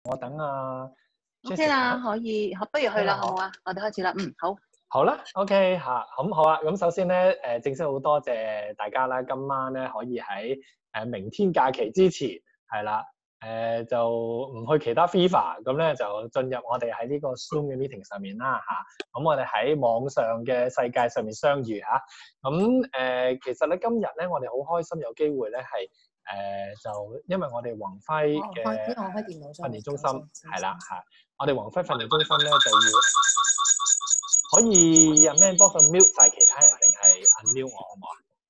我等啊 OK 啦， Jessica。 可以，不如去啦，好唔好啊？我哋開始啦。好。 好啦 ，OK 嚇，咁好啊。咁首先咧，正式好多謝大家啦，今晚咧可以喺明天假期之前係啦，就唔去其他 FIFA，咁咧就進入我哋喺呢個 Zoom 嘅 meeting 上面啦嚇。咁我哋喺網上嘅世界上面相遇嚇。咁其實咧今日咧我哋好開心有機會咧係就因為我哋宏輝嘅我開電腦訓練中心係啦嚇，我哋宏輝訓練中心咧就要。可以阿 Man 幫佢 mute 晒其他人定係 unmute 我好唔好啊？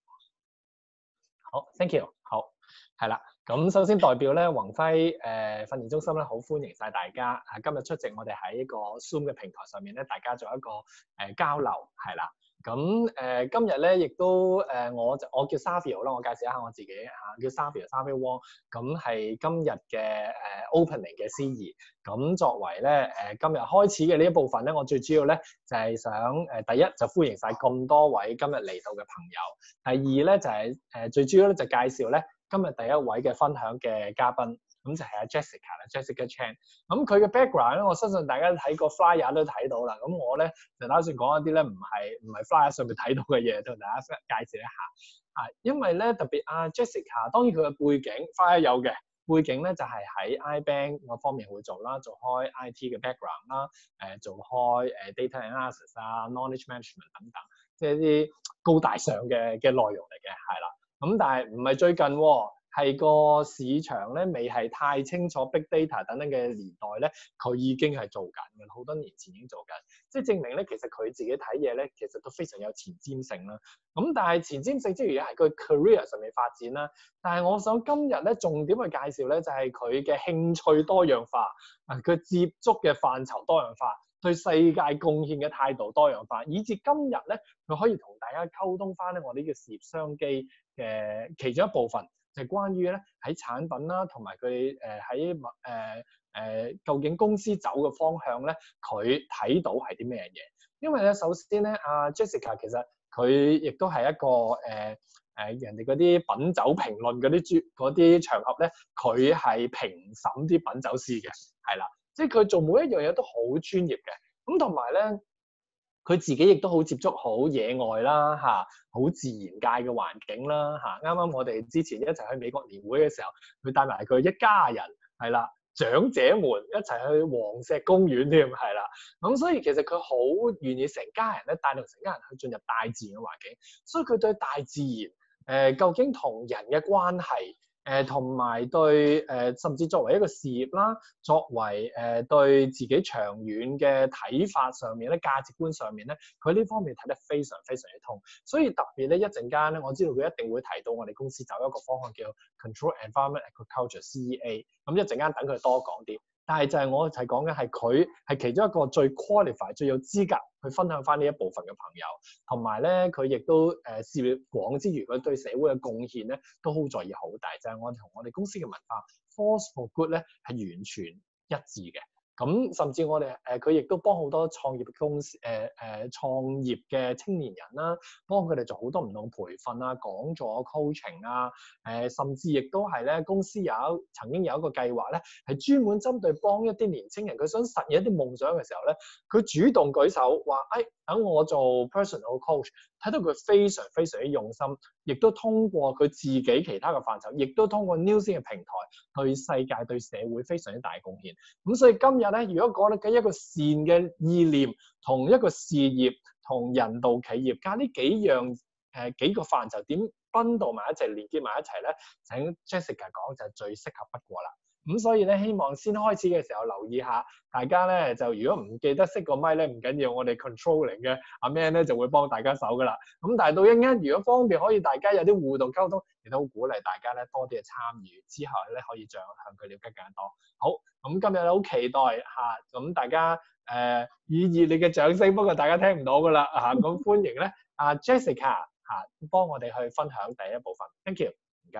好 ，thank you。好，係啦。咁首先代表咧宏輝訓練中心咧，好歡迎晒大家今日出席我哋喺一個 Zoom 嘅平台上面咧，大家做一個交流係啦。咁今日咧亦都我叫 Savio 啦，我介紹一下我自己叫 Savio Wong。咁係今日嘅opening 嘅司儀。咁作為咧今日開始嘅呢一部分咧，我最主要咧就係想第一就歡迎晒咁多位今日嚟到嘅朋友。第二咧就係最主要咧就介紹咧今日第一位嘅分享嘅嘉賓。咁就係阿 Jessica 啦 ，Jessica Chan。咁佢嘅 background 咧，我相信大家睇個 flyer 都睇到啦。咁我咧就打算講一啲咧唔係 flyer 上面睇到嘅嘢，同大家介紹一下。因為咧特別阿 Jessica， 當然佢嘅背景 flyer 有嘅背景咧就係喺 iBank 嗰方面會做啦，做開 IT 嘅 background 啦，做開data analysis 啊、knowledge management 等等，即係啲高大上嘅內容嚟嘅，係啦。咁但係唔係最近喎。係個市場咧，未係太清楚 big data 等等嘅年代咧，佢已經係做緊嘅，好多年前已經做緊，即係證明咧，其實佢自己睇嘢咧，其實都非常有前瞻性啦。咁但係前瞻性之餘係佢 career 上面發展啦。但係我想今日咧重點去介紹咧，就係佢嘅興趣多樣化，佢接觸嘅範疇多樣化，對世界貢獻嘅態度多樣化，以至今日咧佢可以同大家溝通翻咧我哋嘅事業商機嘅其中一部分。就係關於咧喺產品啦，同埋佢喺究竟公司走嘅方向咧，佢睇到係啲咩嘢？因為咧，首先咧，阿 Jessica 其實佢亦都係一個人哋嗰啲品酒評論嗰啲場合咧，佢係評審啲品酒師嘅，係啦，即係佢做每一樣嘢都好專業嘅。咁同埋咧。佢自己亦都好接觸好野外啦，好自然界嘅環境啦，啱啱我哋之前一齊去美國年會嘅時候，佢帶埋佢一家人係啦，長者們一齊去黃石公園添，係啦，咁所以其實佢好願意成家人咧帶動成家人去進入大自然嘅環境，所以佢對大自然究竟同人嘅關係。同埋對甚至作為一個事業啦，作為對自己長遠嘅睇法上面咧，價值觀上面咧，佢呢方面睇得非常非常之通。所以特別咧一陣間咧，我知道佢一定會提到我哋公司走一個方向叫 Control Environment Agriculture CEA。咁一陣間等佢多講啲。但係就係我係講緊係佢係其中一個最 qualify 最有資格去分享翻呢一部分嘅朋友，同埋咧佢亦都事業廣之餘，佢對社會嘅貢獻咧都好在意好大，就係我哋同我哋公司嘅文化 Force for Good 咧係完全一致嘅。咁甚至我哋佢亦都幫好多創業公司創業嘅青年人啦，幫佢哋做好多唔同培訓啊、講座、coaching 啊，甚至亦都係咧公司曾經有一個計劃咧，係專門針對幫一啲年青人，佢想實現一啲夢想嘅時候咧，佢主動舉手話：等我做 personal coach， 睇到佢非常非常之用心，亦都通過佢自己其他嘅範疇，亦都通過 Newsing 嘅平台對世界對社會非常之大貢獻。咁所以今日咧，如果講緊一個善嘅意念，同一個事業，同人道企業加呢幾樣幾個範疇點分到埋一齊，連結埋一齊咧，請 Jessica 講就係最適合不過啦。咁所以咧，希望先開始嘅時候留意下，大家咧就如果唔記得熄個咪咧，唔緊要，我哋 controlling 嘅阿 Man 咧就會幫大家手噶啦。咁但係到一陣間，如果方便可以大家有啲互動溝通，亦都好鼓勵大家咧多啲嘅參與，之後咧可以再向佢了解更加多。好，咁今日好期待咁大家以熱烈嘅掌聲，不過大家聽唔到噶啦咁歡迎咧Jessica幫我哋去分享第一部分。Thank you， 唔該。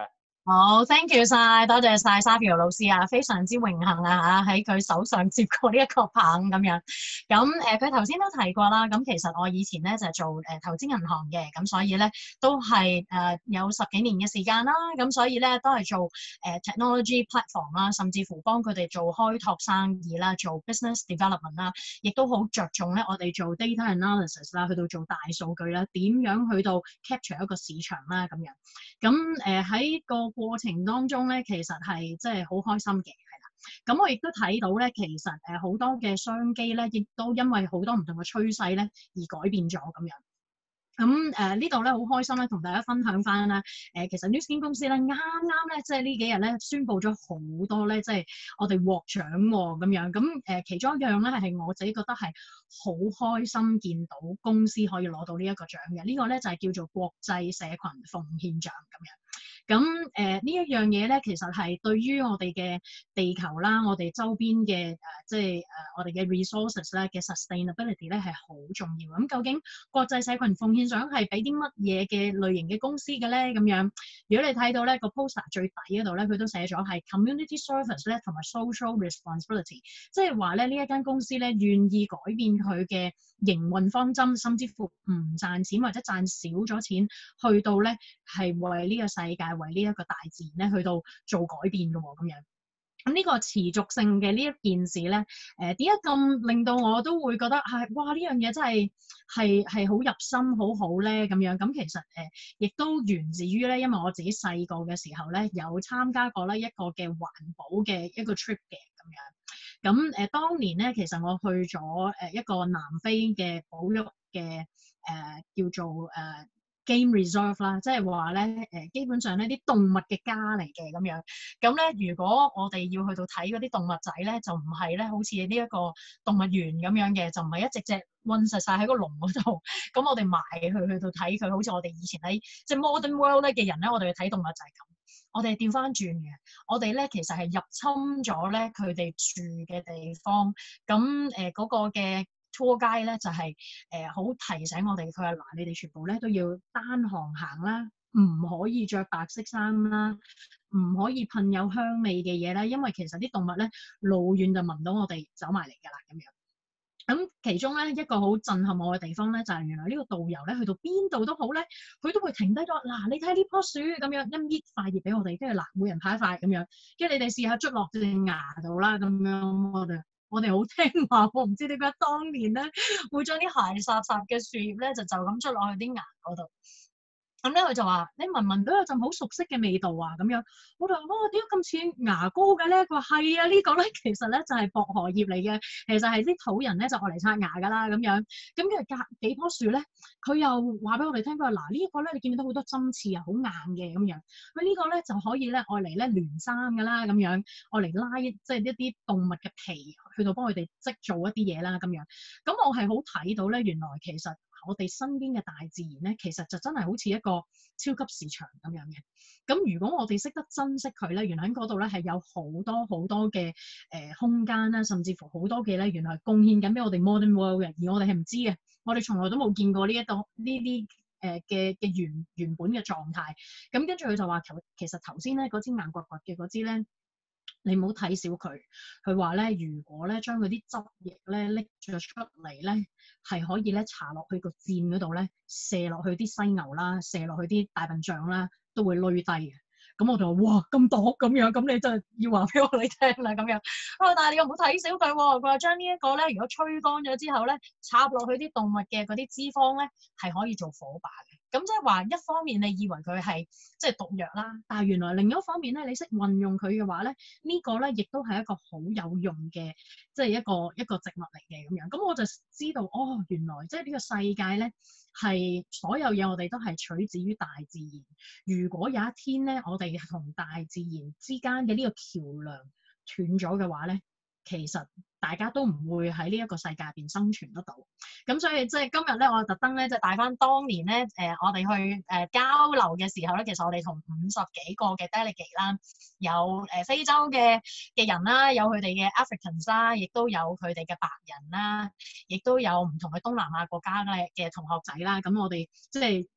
好，thank you 晒，多謝晒 Savio 老師啊，非常之榮幸啊喺佢手上接過呢一個棒咁樣。咁佢頭先都提過啦，咁其實我以前咧就係做投資銀行嘅，咁所以咧都係有10幾年嘅時間啦，咁所以咧都係做technology platform 啦，甚至乎幫佢哋做開拓生意啦，做 business development 啦，亦都好着重咧我哋做 data analysis 啦，去到做大數據啦，點樣去到 capture 一個市場啦咁樣。咁喺個過程當中咧，其實係即係好開心嘅，係啦。咁我亦都睇到咧，其實好多嘅商機咧，亦都因為好多唔同嘅趨勢咧而改變咗咁樣。咁呢度咧好開心咧，同大家分享翻啦。其實 Nu Skin 公司咧啱啱咧，即係呢幾日咧宣布咗好多咧，即係我哋獲獎喎咁樣。咁其中一樣咧係我自己覺得係好開心見到公司可以攞到呢一個獎嘅。呢個咧就係叫做國際社群奉獻獎咁樣。咁呢一樣嘢咧，其實係對於我哋嘅地球啦，我哋周邊嘅即係我哋嘅 resources 咧嘅 sustainability 咧係好重要。咁究竟國際社群奉獻獎係俾啲乜嘢嘅類型嘅公司嘅咧？咁樣，如果你睇到咧個 poster 最底嗰度咧，佢都寫咗係 community service 咧同埋 social responsibility，即係話咧呢一間公司咧願意改變佢嘅營運方針，甚至乎唔賺錢或者賺少咗錢，去到咧係為呢個世界、為呢一個大自然咧去到做改變嘅喎，咁樣。咁呢個持續性嘅呢一件事咧，點解咁令到我都會覺得係哇呢樣嘢真係好入心好好咧咁樣？咁其實亦都源自於咧，因為我自己細個嘅時候咧有參加過咧一個嘅環保嘅一個 trip 嘅咁樣。咁當年咧其實我去咗一個南非嘅保育嘅叫做Game Reserve 啦，即係話咧基本上呢啲動物嘅家嚟嘅咁樣。咁咧，如果我哋要去到睇嗰啲動物仔咧，就唔係咧好似呢一個動物園咁樣嘅，就唔係一隻隻韞實晒喺個籠嗰度。咁我哋埋去到睇佢，好似我哋以前喺即係 Modern World 咧嘅人咧，我哋去睇動物就係咁。我哋係調翻轉嘅，我哋咧其實係入侵咗咧佢哋住嘅地方。咁嗰個嘅tour guide咧就係好提醒我哋，佢話嗱，你哋全部咧都要單行行啦，唔可以着白色衫啦，唔可以噴有香味嘅嘢啦，因為其實啲動物咧老遠就聞到我哋走埋嚟㗎啦咁樣。咁其中咧一個好震撼我嘅地方咧，就係原來呢個導遊咧去到邊度都好咧，佢都會停低咗。嗱，你睇呢棵樹咁樣，一搣塊葉俾我哋，跟住嗱，每人派一塊咁樣，跟住你哋試下捽落隻牙度啦咁樣。我哋好聽話，我唔知點解當年咧會將啲鞋霎霎嘅樹葉咧就咁捽落去啲牙嗰度。咁咧佢就話：你聞到有陣好熟悉嘅味道啊！咁樣，我就話：哇，點解咁似牙膏嘅咧？佢話：係啊，呢個咧其實咧就係薄荷葉嚟嘅，其實係啲土人咧就愛嚟刷牙㗎啦咁樣。咁跟住隔幾棵樹咧，佢又話俾我哋聽，佢話：嗱，呢一個咧你見到好多針刺啊，好硬嘅咁樣。佢呢個咧就可以咧愛嚟咧聯衫㗎啦咁樣，愛嚟拉即係一啲動物嘅皮去到幫佢哋織做一啲嘢啦咁樣。咁我係好睇到咧，原來其實我哋身邊嘅大自然咧，其實就真係好似一個超級市場咁樣嘅。咁如果我哋識得珍惜佢咧，原來喺嗰度咧係有好多好多嘅空間啦，甚至乎好多嘅咧，原來係貢獻緊俾我哋 modern world 嘅，而我哋係唔知嘅，我哋從來都冇見過呢啲嘅原本嘅狀態。咁跟住佢就話其實頭先咧嗰支硬掘掘嘅嗰支咧，你唔好睇小佢。佢話咧，如果咧將嗰啲汁液咧拎咗出嚟咧，係可以咧搽落去個箭嗰度咧，射落去啲犀牛啦，射落去啲大笨象啦，都會累低嘅。咁我就話：哇，咁毒咁樣，咁你真係要話俾我哋聽啦咁樣。但係你又唔好睇小佢喎。佢話將呢一個咧，如果吹乾咗之後咧，插落去啲動物嘅嗰啲脂肪咧，係可以做火把嘅。咁即係話一方面你以為佢係即係毒藥啦，但係原來另一方面咧，你識運用佢嘅話咧，呢個咧亦都係一個好有用嘅，即係一個植物嚟嘅咁樣。咁我就知道哦，原來即係呢個世界咧係所有嘢我哋都係取自於大自然。如果有一天咧，我哋同大自然之間嘅呢個橋梁斷咗嘅話咧，其實大家都唔會喺呢一個世界入邊生存得到。咁所以即係今日咧，我特登咧就帶翻當年咧我哋去交流嘅時候咧，其實我哋同50幾個嘅 delegate 啦，有非洲嘅人啦，有佢哋嘅 Africans 啦，亦都有佢哋嘅白人啦，亦都有唔同嘅東南亞國家嘅同學仔啦。咁我哋即係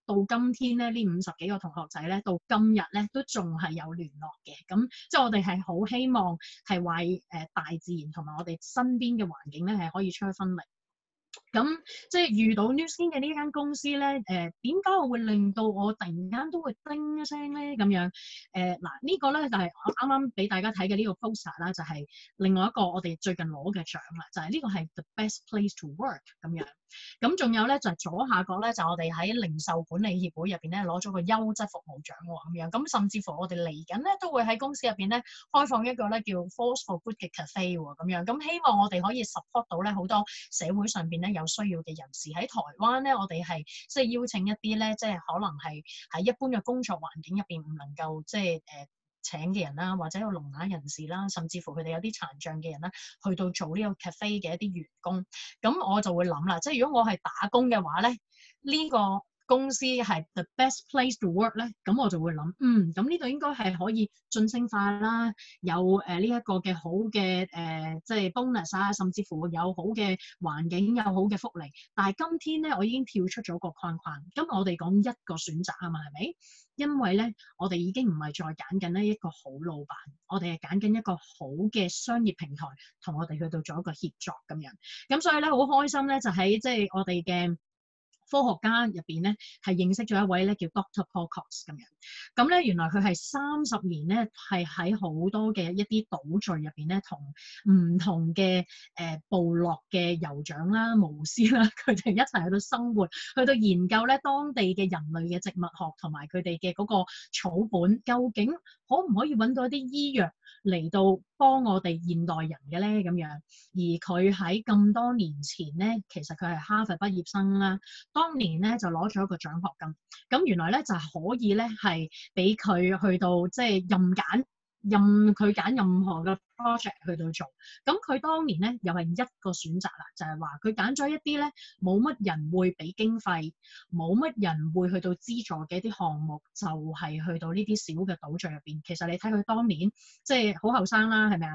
到今天咧，呢50幾個同學仔咧，到今日咧都仲係有聯絡嘅。咁即係我哋係好希望係為大自然同埋我哋身邊嘅環境咧係可以出一分力。咁即係遇到 Nu Skin 嘅呢間公司咧，點解我會令到我突然間都會叮一聲咧咁樣？嗱呢個咧就係我啱啱俾大家睇嘅呢個 poster 啦，就係另外一個我哋最近攞嘅獎啦，就係呢個係 The Best Place to Work 咁樣。咁仲有咧就係左下角咧就我哋喺零售管理協會入邊咧攞咗個優質服務獎喎咁樣。咁甚至乎我哋嚟緊咧都會喺公司入邊咧開放一個咧叫 Force for Good 嘅 cafe 喎咁樣。咁希望我哋可以 support 到咧好多社會上邊咧有需要嘅人士。喺台灣咧，我哋係即係邀請一啲咧，即係可能係喺一般嘅工作環境入邊唔能夠即係請嘅人啦，或者有聾啞人士啦，甚至乎佢哋有啲殘障嘅人啦，去到做呢個 cafe 嘅一啲員工。咁我就會諗啦，即係如果我係打工嘅話咧，呢個公司係 the best place to work 咧，咁我就會諗，咁呢度應該係可以晉升化啦，有呢一個嘅好嘅即係 bonus 啊，甚至乎有好嘅環境，有好嘅福利。但係今天咧，我已經跳出咗個框框，咁我哋講一個選擇啊嘛，係咪？因為咧，我哋已經唔係再揀緊呢一個好老闆，我哋係揀緊一個好嘅商業平台，同我哋去到做一個協作咁樣。咁所以咧，好開心咧，就喺即係我哋嘅科學家入邊咧，係認識咗一位咧叫 Dr. Paul Cox 咁樣。咁咧原來佢係30年咧，係喺好多嘅一啲島嶼入邊咧，同唔同嘅部落嘅酋長啦、巫師啦，佢哋一齊去到生活，去到研究咧當地嘅人類嘅植物學同埋佢哋嘅嗰個草本，究竟可唔可以揾到一啲醫藥嚟到幫我哋現代人嘅咧咁樣。而佢喺咁多年前咧，其實佢係哈佛畢業生啦。當年咧就攞咗一個獎學金，咁原來咧就係可以咧係俾佢去到即係任佢揀任何嘅 project 去到做。咁佢當年咧又係一個選擇啦，就係話佢揀咗一啲咧冇乜人會俾經費，冇乜人會去到資助嘅一啲項目，就係去到呢啲小嘅島嶼入邊。其實你睇佢當年即係好後生啦，係咪啊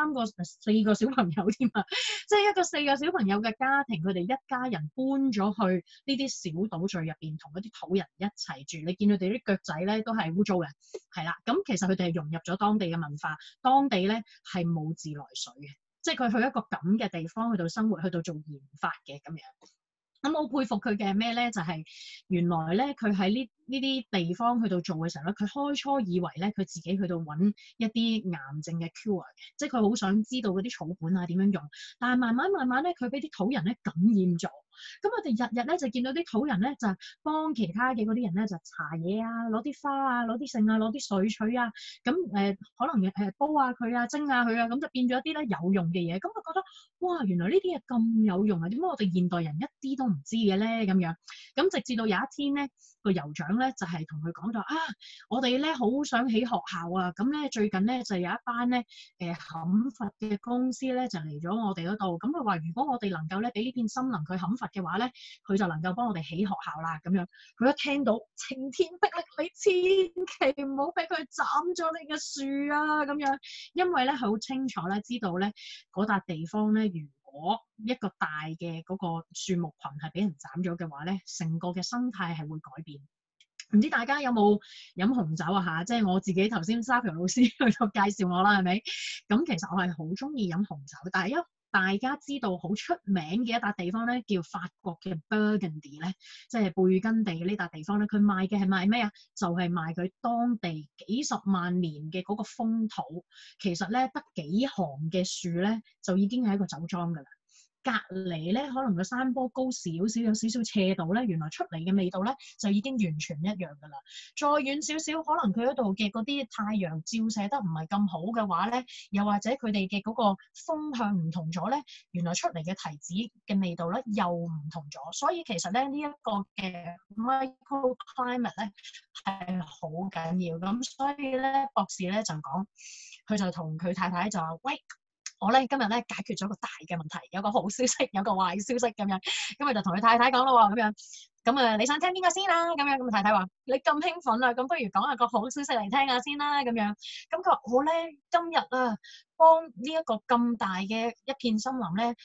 ？4個小朋友添啊！即係一個4個小朋友嘅家庭，佢哋一家人搬咗去呢啲小島嶼入邊，同嗰啲土人一齊住。你見佢哋啲腳仔咧都係污糟嘅，係啦。咁其實佢哋係融入咗當地嘅文化，當地咧係冇自來水嘅，即係佢去一個咁嘅地方去到生活，去到做研發嘅咁樣。咁我佩服佢嘅咩咧？就係原來咧，佢喺呢啲地方去到做嘅時候咧，佢開初以為咧，佢自己去到揾一啲癌症嘅 cure 嘅，即係佢好想知道嗰啲草本啊點樣用。但係慢慢咧，佢俾啲土人咧感染咗。咁我哋日日咧就見到啲土人咧就幫其他嘅嗰啲人咧就搽嘢啊，攞啲花啊，攞啲剩啊，攞啲水取啊，咁可能煲下佢啊，蒸下佢啊，咁就變咗一啲咧有用嘅嘢。咁我覺得哇，原來呢啲嘢咁有用啊！點解我哋現代人一啲都唔知嘅咧？咁樣咁直至到有一天咧，個酋長咧就係同佢講咗啊，我哋咧好想起學校啊，咁咧最近咧就有一班咧砍伐嘅公司咧就嚟咗我哋嗰度，咁佢話如果我哋能夠咧俾呢片森林佢砍伐嘅話咧，佢就能夠幫我哋起學校啦咁樣。佢一聽到晴天霹靂，你千祈唔好俾佢斬咗你嘅樹啊咁樣，因為咧佢好清楚咧知道咧嗰笪地方咧，如果一個大嘅嗰個樹木群係俾人斬咗嘅話咧，成個嘅生態係會改變。唔知大家有冇飲紅酒啊嚇？即係我自己頭先Savio老師去到介紹我啦，係咪？咁其實我係好中意飲紅酒，但係大家知道好出名嘅一笪地方咧，叫法國嘅 Burgundy 咧，即係貝根地呢笪地方咧，佢賣嘅係賣咩啊？就係賣佢當地幾十萬年嘅嗰個風土，其實咧得幾行嘅樹咧，就已經係一個酒莊㗎啦。隔離咧，可能個山坡高少少，有少少斜度咧，原來出嚟嘅味道咧就已經完全一樣㗎啦。再遠少少，可能佢嗰度嘅嗰啲太陽照射得唔係咁好嘅話咧，又或者佢哋嘅嗰個風向唔同咗咧，原來出嚟嘅提子嘅味道咧又唔同咗。所以其實咧呢一個嘅 microclimate 咧係好緊要。咁所以咧博士咧就講，佢就同佢太太就話：喂，我咧今日咧解決咗個大嘅問題，有個好消息，有個壞消息咁樣。咁佢就同佢太太講咯喎，咁樣。咁你想聽邊個先啦？咁樣咁太太話：你咁興奮啦，咁不如講下個好消息嚟聽下先啦。咁樣。咁佢話：我咧今日啊，幫呢一個咁大嘅一片森林咧，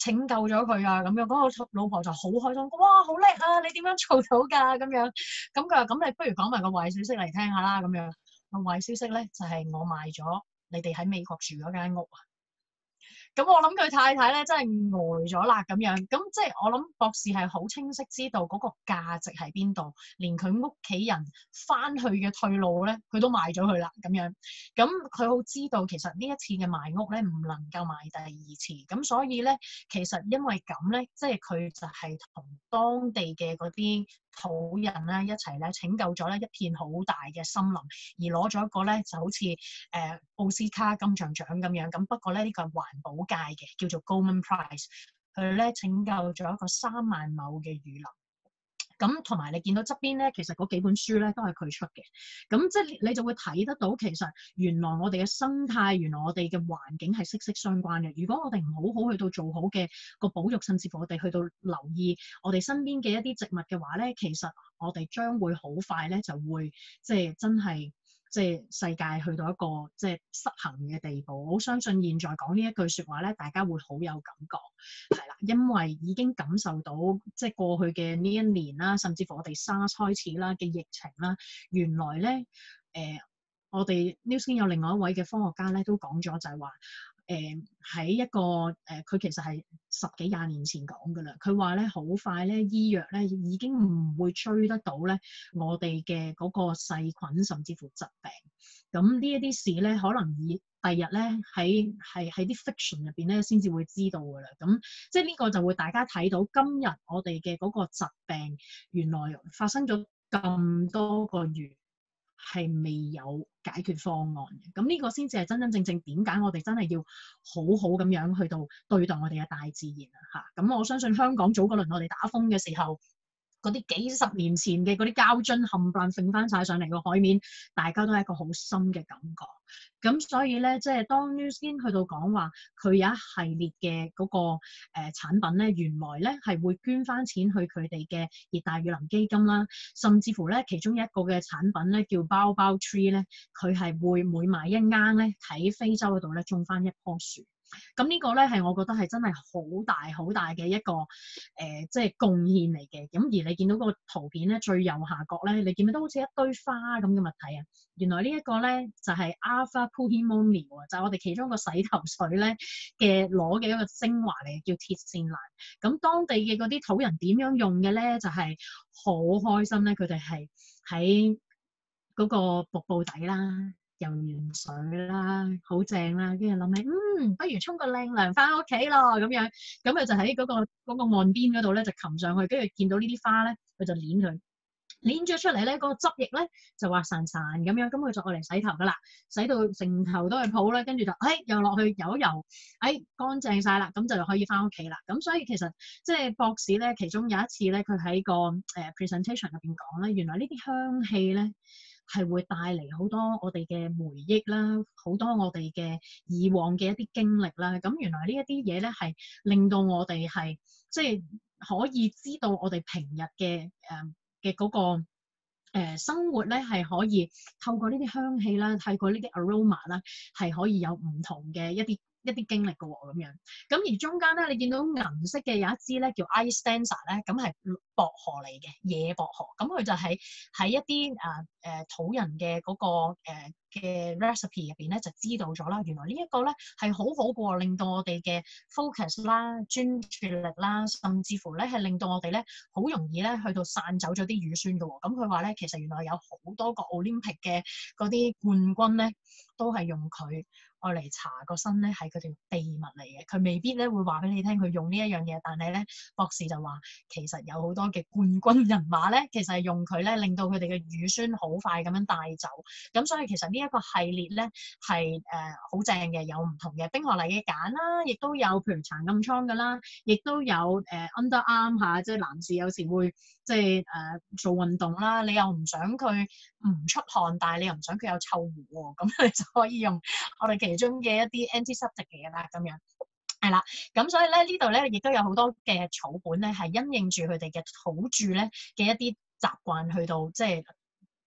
拯救咗佢啊咁樣，嗰個老婆就好開心，哇好叻啊！你點樣做到㗎咁樣？咁佢話咁你不如講埋個壞消息嚟聽下啦咁樣。個壞消息咧就係我賣咗你哋喺美國住嗰間屋啊！咁我諗佢太太咧真係呆咗啦咁樣，咁即係我諗博士係好清晰知道嗰個價值喺邊度，連佢屋企人翻去嘅退路咧，佢都賣咗佢啦咁樣。咁佢好知道其實呢一次嘅賣屋咧唔能夠賣第二次，咁所以咧其實因為咁咧，即係佢就係同當地嘅嗰啲土人咧一齊咧拯救咗咧一片好大嘅森林，而攞咗一個咧就好似奧斯卡金像獎咁樣。咁不過咧呢個係環保界嘅，叫做 Goldman Prize。佢咧拯救咗一個3萬畝嘅雨林。咁同埋你見到側邊咧，其實嗰幾本書咧都係佢出嘅。咁即係你就會睇得到，其實原來我哋嘅生態，原來我哋嘅環境係息息相關嘅。如果我哋唔好好去到做好嘅個保育，甚至乎我哋去到留意我哋身邊嘅一啲植物嘅話咧，其實我哋將會好快咧就會即係真係。即係世界去到一個即係失衡嘅地步，我好相信現在講呢一句説話咧，大家會好有感覺，係啦，因為已經感受到即係過去嘅呢一年啦，甚至乎我哋 SARS 開始啦嘅疫情啦，原來咧我哋 Nu Skin 有另外一位嘅科學家咧都講咗就係話。喺一個佢其實係10幾20年前講㗎啦。佢話咧好快咧，醫藥咧已經唔會追得到咧我哋嘅嗰個細菌，甚至乎疾病。咁呢一啲事咧，可能第日咧喺啲 fiction 入邊咧先至會知道㗎啦。咁即係呢個就會大家睇到今日我哋嘅嗰個疾病，原來發生咗咁多個月。係未有解決方案嘅，咁呢個先至係真真正正點解我哋真係要好好咁樣去到對待我哋嘅大自然啊嚇！咁我相信香港早嗰輪我哋打風嘅時候，嗰啲幾十年前嘅嗰啲膠樽冚唪唥揈翻晒上嚟個海面，大家都係一個好深嘅感覺。咁所以咧，即係當 Nu Skin 去到講話，佢有一系列嘅嗰個產品咧，原來咧係會捐翻錢去佢哋嘅熱帶雨林基金啦，甚至乎咧其中一個嘅產品咧叫 Baobab Tree 咧，佢係會每買一罌咧喺非洲嗰度咧種翻一棵樹。咁呢個咧係我覺得係真係好大好大嘅一個即係貢獻嚟嘅。咁而你見到個圖片咧最右下角咧，你見到都好似一堆花咁嘅物體啊。原來呢一個咧就係 Alpha Puhimonia 啊，就係我哋其中一個洗頭水咧嘅攞嘅一個精華嚟，叫鐵線蘭。咁當地嘅嗰啲土人點樣用嘅咧，就係好開心咧。佢哋係喺嗰個瀑布底啦。游完水啦，好正啦，跟住諗起，不如沖個靚涼翻屋企咯咁樣，咁佢就喺嗰個岸邊嗰度咧就擒上去，跟住見到呢啲花咧，佢就捏佢，捏咗出嚟咧，嗰個汁液咧就滑潺潺咁樣，咁佢就愛嚟洗頭噶啦，洗到成頭都係泡啦，跟住就又落去游一游，乾淨晒啦，咁就可以翻屋企啦。咁所以其實即係博士咧，其中有一次咧，佢喺個presentation 入邊講咧，原來呢啲香氣咧，係會帶嚟好多我哋嘅回憶啦，好多我哋嘅以往嘅一啲經歷啦。咁原來呢一啲嘢咧係令到我哋係即係可以知道我哋平日嘅嗰個生活咧係可以透過呢啲香氣啦，透過呢啲 aroma 啦，係可以有唔同嘅一啲經歷嘅喎咁樣。咁而中間咧，你見到銀色嘅有一支咧叫 Ice Stanza 咧，咁係薄荷嚟嘅野薄荷。咁佢就喺一啲土人嘅嗰個嘅 recipe 入邊咧就知道咗啦。原來呢一個咧係好好嘅，令到我哋嘅 focus 啦、專注力啦，甚至乎咧係令到我哋咧好容易咧去到散走咗啲乳酸嘅喎。咁佢話咧，其實原來有好多個 Olympic 嘅嗰啲冠軍咧都係用佢。愛嚟搽個身咧係佢條秘密嚟嘅，佢未必咧會話俾你聽佢用呢一樣嘢，但係咧博士就話其實有好多嘅冠軍人馬咧，其實係用佢咧令到佢哋嘅乳酸好快咁樣帶走，咁所以其實呢一個系列咧係好正嘅，有唔同嘅冰河泥嘅鹼啦，亦都有譬如搽暗瘡㗎啦，亦都有underarm 嚇，即係男士有時會即係做運動啦，你又唔想佢唔出汗，但係你又唔想佢有臭狐喎，咁你就可以用我哋其中嘅一啲 antiseptic 嘅嘢啦，咁樣係啦，咁所以咧呢度咧亦都有好多嘅草本咧係因應住佢哋嘅土著咧嘅一啲習慣去到即係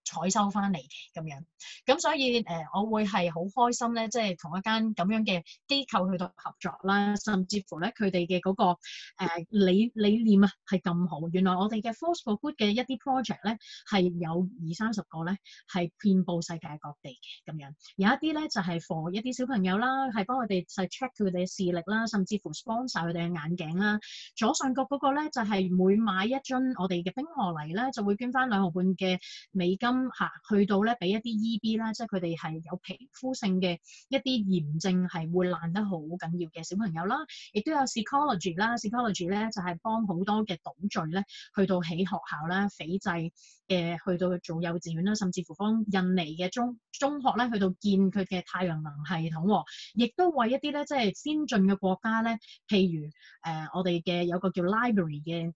採收翻嚟嘅咁樣。咁所以我會係好開心咧，即係同一間咁樣嘅機構去到合作啦，甚至乎咧佢哋嘅嗰個理念啊係咁好。原來我哋嘅 Force for Good 嘅一啲 project 咧係有20-30個咧係遍佈世界各地嘅咁樣。有一啲咧就係 for 一啲小朋友啦，係幫佢哋就 check 佢哋嘅視力啦，甚至乎 sponsor 佢哋嘅眼鏡啦。左上角嗰個咧就係每買一樽我哋嘅冰河泥咧，就會捐翻2毫半嘅美金嚇，去到咧俾一啲 EB 啦，即係佢哋係有皮膚性嘅一啲炎症係會爛得好緊要嘅小朋友啦。亦都有 psychology 啦 ，psychology 咧就係幫好多嘅島嶼咧去到起學校啦，斐濟嘅去到做幼稚園啦，甚至乎幫印尼嘅中學咧去到建佢嘅太陽能系統，亦都為一啲咧即係先進嘅國家咧，譬如我哋嘅有個叫 library 嘅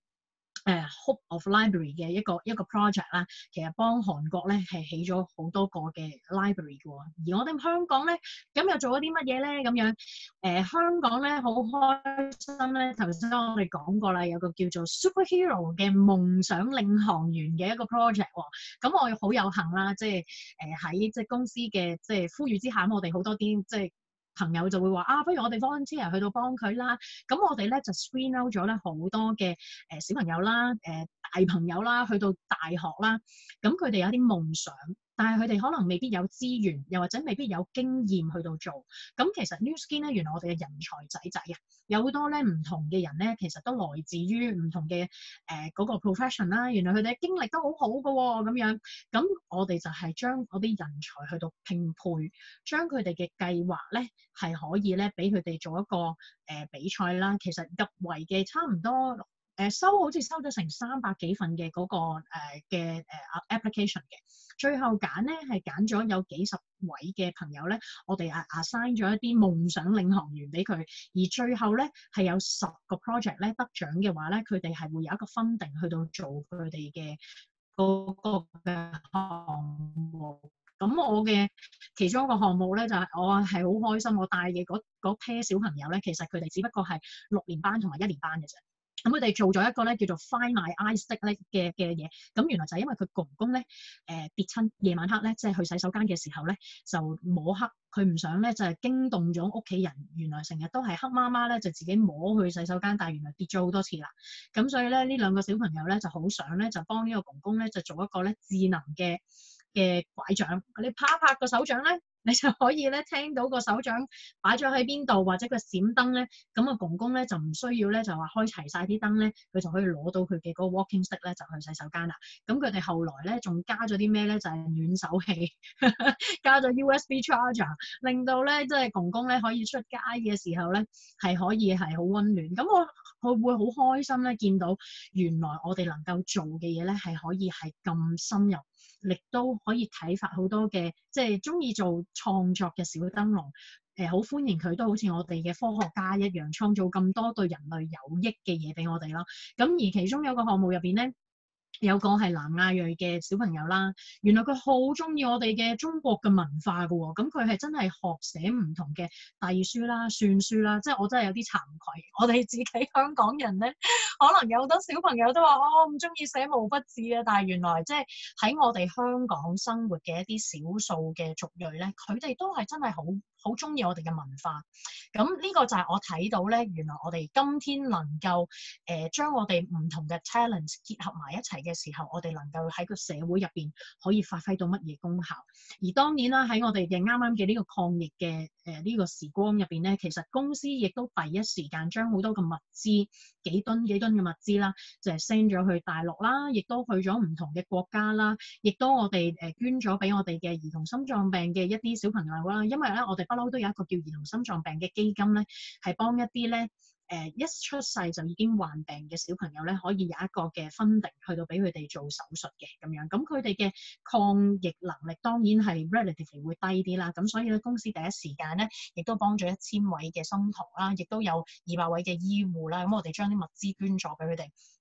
Hope of Library 嘅一個 project 啦，其實幫韓國咧係起咗好多個嘅 library 嘅喎。而我哋香港咧，咁又做咗啲乜嘢咧？咁樣香港咧好開心咧，頭先我哋講過啦，有個叫做 Superhero 嘅夢想領航員嘅一個 project 喎。咁我好有幸啦，即係喺即係公司嘅即係呼籲之下，我哋好多啲即係朋友就會話不如我哋 volunteer 去到幫佢啦。咁我哋咧就 screen out 咗咧好多嘅小朋友啦、大朋友啦，去到大學啦。咁佢哋有啲夢想，但係佢哋可能未必有資源，又或者未必有經驗去到做。咁其實 New Skin 咧，原來我哋嘅人才仔仔啊，有好多咧唔同嘅人咧，其實都來自於唔同嘅嗰個 profession 啦。原來佢哋嘅經歷都好好嘅喎，咁樣。咁我哋就係將嗰啲人才去到拼配，將佢哋嘅計劃咧係可以咧俾佢哋做一個比賽啦。其實入圍嘅差唔多好似收咗成300幾份嘅嗰個嘅application 嘅。最後揀咧係揀咗有幾十位嘅朋友咧，我哋assign 咗一啲夢想領航員俾佢，而最後咧係有10個 project 咧得獎嘅話咧，佢哋係會有一個 funding 去到做佢哋嘅嗰個嘅項目。咁我嘅其中一個項目咧就係我係好開心，我帶嘅嗰批小朋友咧，其實佢哋只不過係6年班同埋1年班嘅啫。咁佢哋做咗一個咧叫做 Find My Eye Stick 咧嘅嘢，咁原來就係因為佢公公咧跌親，夜晚黑咧即係去洗手間嘅時候咧就摸黑，佢唔想咧就係驚動咗屋企人，原來成日都係黑媽媽咧就自己摸去洗手間，但係原來跌咗好多次啦。咁所以咧呢2個小朋友咧就好想咧就幫呢個公公咧就做一個咧智能嘅拐杖，你拍一拍個手掌咧，你就可以咧聽到個手掌擺咗喺邊度，或者個閃燈咧，咁個公公咧就唔需要咧就話開齊晒啲燈咧，佢就可以攞到佢嘅嗰個 walking stick 咧就去洗手間啦。咁佢哋後來咧仲加咗啲咩咧？就係暖手器，加咗 USB charger， 令到咧即係公公咧可以出街嘅時候咧係可以係好溫暖。咁佢會好開心咧，見到原來我哋能夠做嘅嘢咧係可以係咁深入。亦都可以啟發好多嘅，即係中意做創作嘅小燈籠，好歡迎佢都好似我哋嘅科學家一樣，創造咁多對人類有益嘅嘢俾我哋咯。咁而其中有個項目入邊咧，有個係南亞裔嘅小朋友啦，原來佢好中意我哋嘅中國嘅文化㗎喎，咁佢係真係學寫唔同嘅隸書啦、算書啦，即係我真係有啲慚愧，我哋自己香港人咧，可能有好多小朋友都話我唔中意寫毛筆字啊，但係原來即係喺我哋香港生活嘅一啲少數嘅族裔咧，佢哋都係真係好中意我哋嘅文化。咁呢個就係我睇到咧，原來我哋今天能夠將我哋唔同嘅 talents 結合埋一齊嘅時候，我哋能夠喺個社會入邊可以發揮到乜嘢功效。而當然啦，喺我哋嘅啱啱嘅呢個抗疫嘅呢個時光入邊咧，其實公司亦都第一時間將好多嘅物資幾噸嘅物資啦，就係 send 咗去大陸啦，亦都去咗唔同嘅國家啦，亦都我哋捐咗俾我哋嘅兒童心臟病嘅一啲小朋友啦。因為咧，我哋不嬲都有一個叫兒童心臟病嘅基金咧，係幫一啲咧一出世就已經患病嘅小朋友咧，可以有一個嘅 funding去到俾佢哋做手術嘅咁樣。咁佢哋嘅抗疫能力當然係 relatively 會低啲啦。咁所以咧，公司第一時間咧，亦都幫咗1000位嘅心童啦，亦都有200位嘅醫護啦。咁我哋將啲物資捐咗俾佢哋。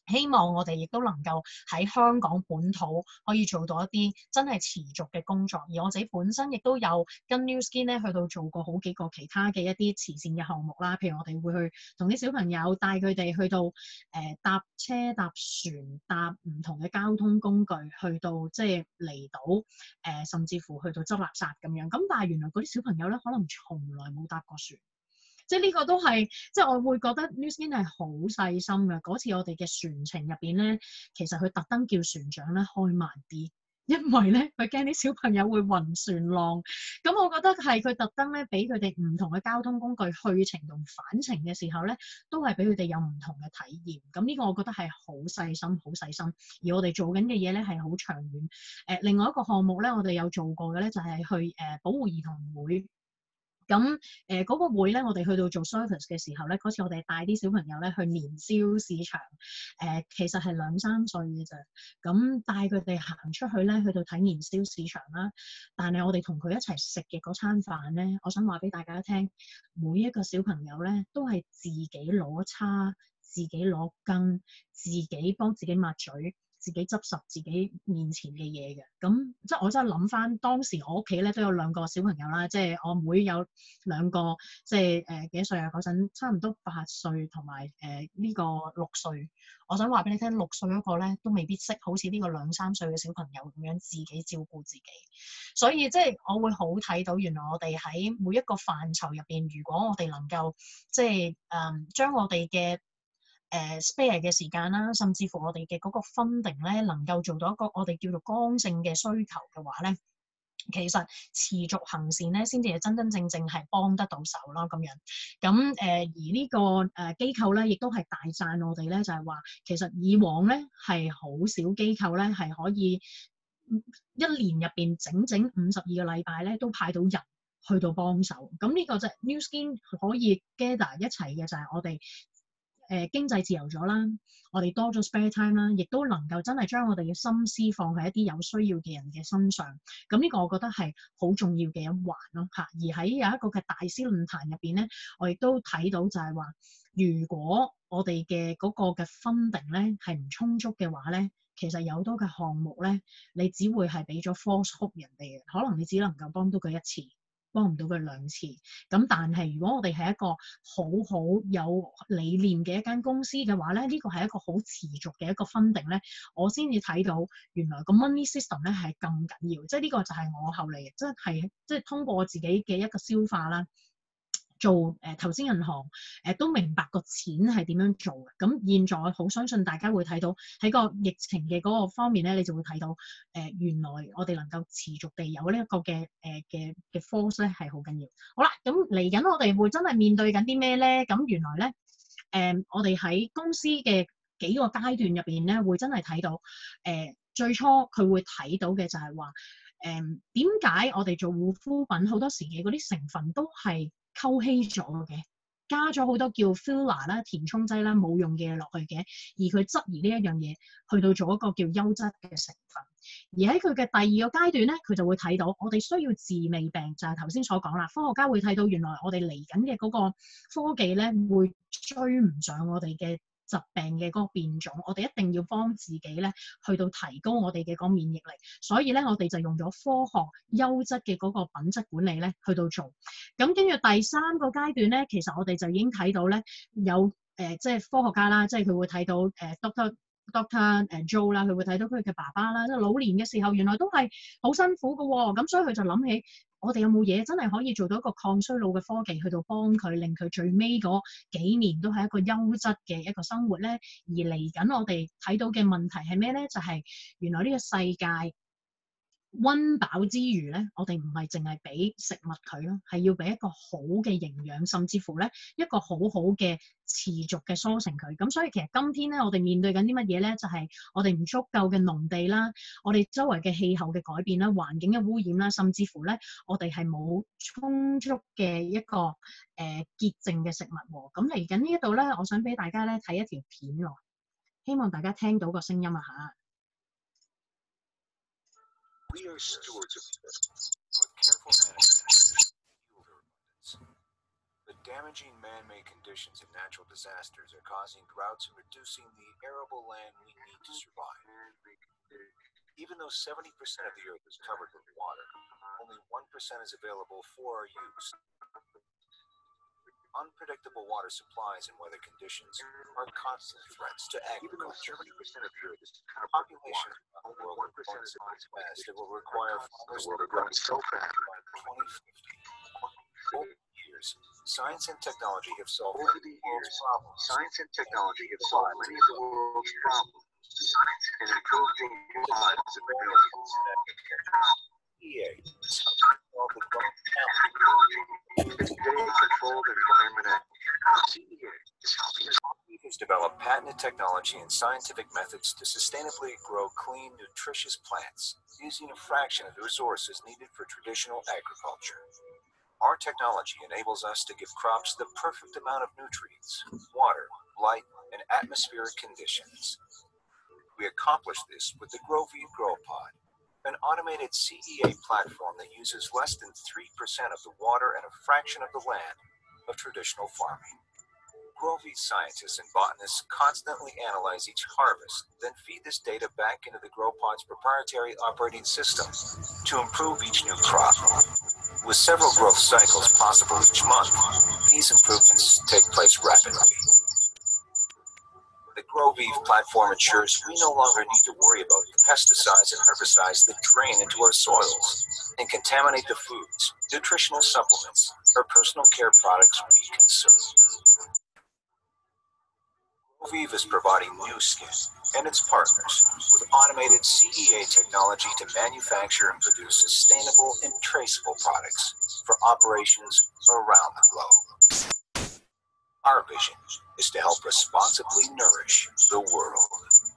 希望我哋亦都能夠喺香港本土可以做到一啲真係持續嘅工作，而我自己本身亦都有跟 New Skin 咧去到做過好幾個其他嘅一啲慈善嘅項目啦，譬如我哋會去同啲小朋友帶佢哋去到搭車、搭船、搭唔同嘅交通工具，去到即係離島甚至乎去到執垃圾咁樣。咁但係原來嗰啲小朋友咧，可能從來冇搭過船。即係呢個都係，即係我會覺得 New Skin 係好細心嘅。嗰次我哋嘅船程入邊咧，其實佢特登叫船長咧開慢啲，因為咧佢驚啲小朋友會暈船浪。咁我覺得係佢特登咧俾佢哋唔同嘅交通工具去程同返程嘅時候咧，都係俾佢哋有唔同嘅體驗。咁呢個我覺得係好細心，好細心。而我哋做緊嘅嘢咧係好長遠。另外一個項目咧，我哋有做過嘅咧就係去保護兒童會。咁嗰個會咧，我哋去到做 service 嘅時候咧，嗰次我哋帶啲小朋友咧去年宵市場，其實係2、3歲嘅啫。咁帶佢哋行出去咧，去到睇年宵市場啦。但係我哋同佢一齊食嘅嗰餐飯咧，我想話俾大家聽，每一個小朋友咧都係自己攞叉、自己攞羹、自己幫自己抹嘴。自己執拾自己面前嘅嘢嘅，咁即係我真係諗翻當時我屋企咧都有2個小朋友啦，即係我妹有2個，即係幾多歲啊？嗰陣差唔多8歲同埋呢個6歲。我想話俾你聽，6歲嗰個咧都未必識好似呢個2、3歲嘅小朋友咁樣自己照顧自己，所以即係我會好睇到原來我哋喺每一個範疇入邊，如果我哋能夠即係將我哋嘅spare 嘅時間啦，甚至乎我哋嘅嗰個 funding 咧，能夠做到一個我哋叫做剛性嘅需求嘅話咧，其實持續行善咧，先至係真真正正係幫得到手啦咁樣。咁而呢個機構咧，亦都係大讚我哋咧，就係話其實以往咧係好少機構咧係可以一年入邊整整52個禮拜咧都派到人去到幫手。咁呢個就係 New Skin 可以 gather 一齊嘅就係我哋。經濟自由咗啦，我哋多咗 spare time 啦，亦都能夠真係將我哋嘅心思放喺一啲有需要嘅人嘅身上。咁呢個我覺得係好重要嘅一環咯嚇。而喺有一個嘅大師論壇入邊咧，我亦都睇到就係話，如果我哋嘅嗰個嘅 funding 咧係唔充足嘅話咧，其實有好多嘅項目咧，你只會係俾咗 false hope 人哋嘅，可能你只能夠幫到佢1次。幫唔到佢2次，咁但係如果我哋係一個好好有理念嘅一間公司嘅話咧，呢個係一個好持續嘅一個 funding咧，我先至睇到原來個 money system 咧係咁緊要，即係呢個就係我後嚟即係通過我自己嘅一個消化啦。做投資銀行都明白個錢係點樣做嘅。咁現在好相信大家會睇到喺個疫情嘅嗰個方面咧，你就會睇到原來我哋能夠持續地有呢一個嘅force 咧係好緊要。好啦，咁嚟緊我哋會真係面對緊啲咩咧？咁原來咧我哋喺公司嘅幾個階段入邊咧，會真係睇到最初佢會睇到嘅就係話點解我哋做護膚品好多時嘅嗰啲成分都係溝稀咗嘅，加咗好多叫 filler 啦、填充劑啦，冇用嘅嘢落去嘅，而佢質疑呢一樣嘢去到做一個叫優質嘅成分。而喺佢嘅第2個階段咧，佢就會睇到我哋需要治未病，就係頭先所講啦。科學家會睇到原來我哋嚟緊嘅嗰個科技咧，會追唔上我哋嘅疾病嘅嗰個變種，我哋一定要幫自己咧去到提高我哋嘅嗰個免疫力，所以咧我哋就用咗科學優質嘅嗰個品質管理咧去到做。咁跟住第3個階段咧，其實我哋就已經睇到咧有即係科學家啦，即係佢會睇到Doctor Joe 啦，佢會睇到佢嘅爸爸啦，即係老年嘅時候原來都係好辛苦嘅喎，咁所以佢就諗起我哋有冇嘢真係可以做到一個抗衰老嘅科技去到幫佢，令佢最尾嗰幾年都係一個優質嘅一個生活咧。而嚟緊我哋睇到嘅問題係咩咧？就係原來呢個世界溫飽之餘咧，我哋唔係淨係俾食物佢咯，係要俾一個好嘅營養，甚至乎咧一個好好嘅持續嘅梳成佢。咁所以其實今天咧，我哋面對緊啲乜嘢咧？就係我哋唔足夠嘅農地啦，我哋周圍嘅氣候嘅改變啦，環境嘅污染啦，甚至乎咧我哋係冇充足嘅一個潔淨嘅食物喎。咁嚟緊呢一度咧，我想俾大家咧睇一條片喎，希望大家聽到個聲音啊嚇。 We are stewards of the earth, with careful management, the Damaging man-made conditions and natural disasters are causing droughts and reducing the arable land we need to survive. Even though 70% of the earth is covered with water, only 1% is available for our use. Unpredictable water supplies and weather conditions are constant threats to agriculture. Population around the world is growing so fast it will require farmers to grow so fast by 2050. Over the years, science and technology have solved many of the world's problems. And improved the lives of millions. EA solve the growing challenge. Today, Controlled Environment Act. CEA has developed patented technology and scientific methods to sustainably grow clean, nutritious plants using a fraction of the resources needed for traditional agriculture. Our technology enables us to give crops the perfect amount of nutrients, water, light, and atmospheric conditions. We accomplish this with the GrowVive GrowPod, an automated CEA platform that uses less than 3% of the water and a fraction of the land of traditional farming. GrowVive scientists and botanists constantly analyze each harvest, then feed this data back into the GrowPod's proprietary operating system to improve each new crop. With several growth cycles possible each month, these improvements take place rapidly. The GrowVive platform ensures we no longer need to worry about the pesticides and herbicides that drain into our soils and contaminate the foods, nutritional supplements, or personal care products we consume. GrowVive is providing Nu Skin and its partners with automated CEA technology to manufacture and produce sustainable and traceable products for operations around the globe. Our vision is to help responsibly nourish the world.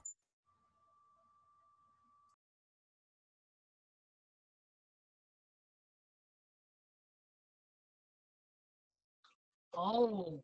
哦，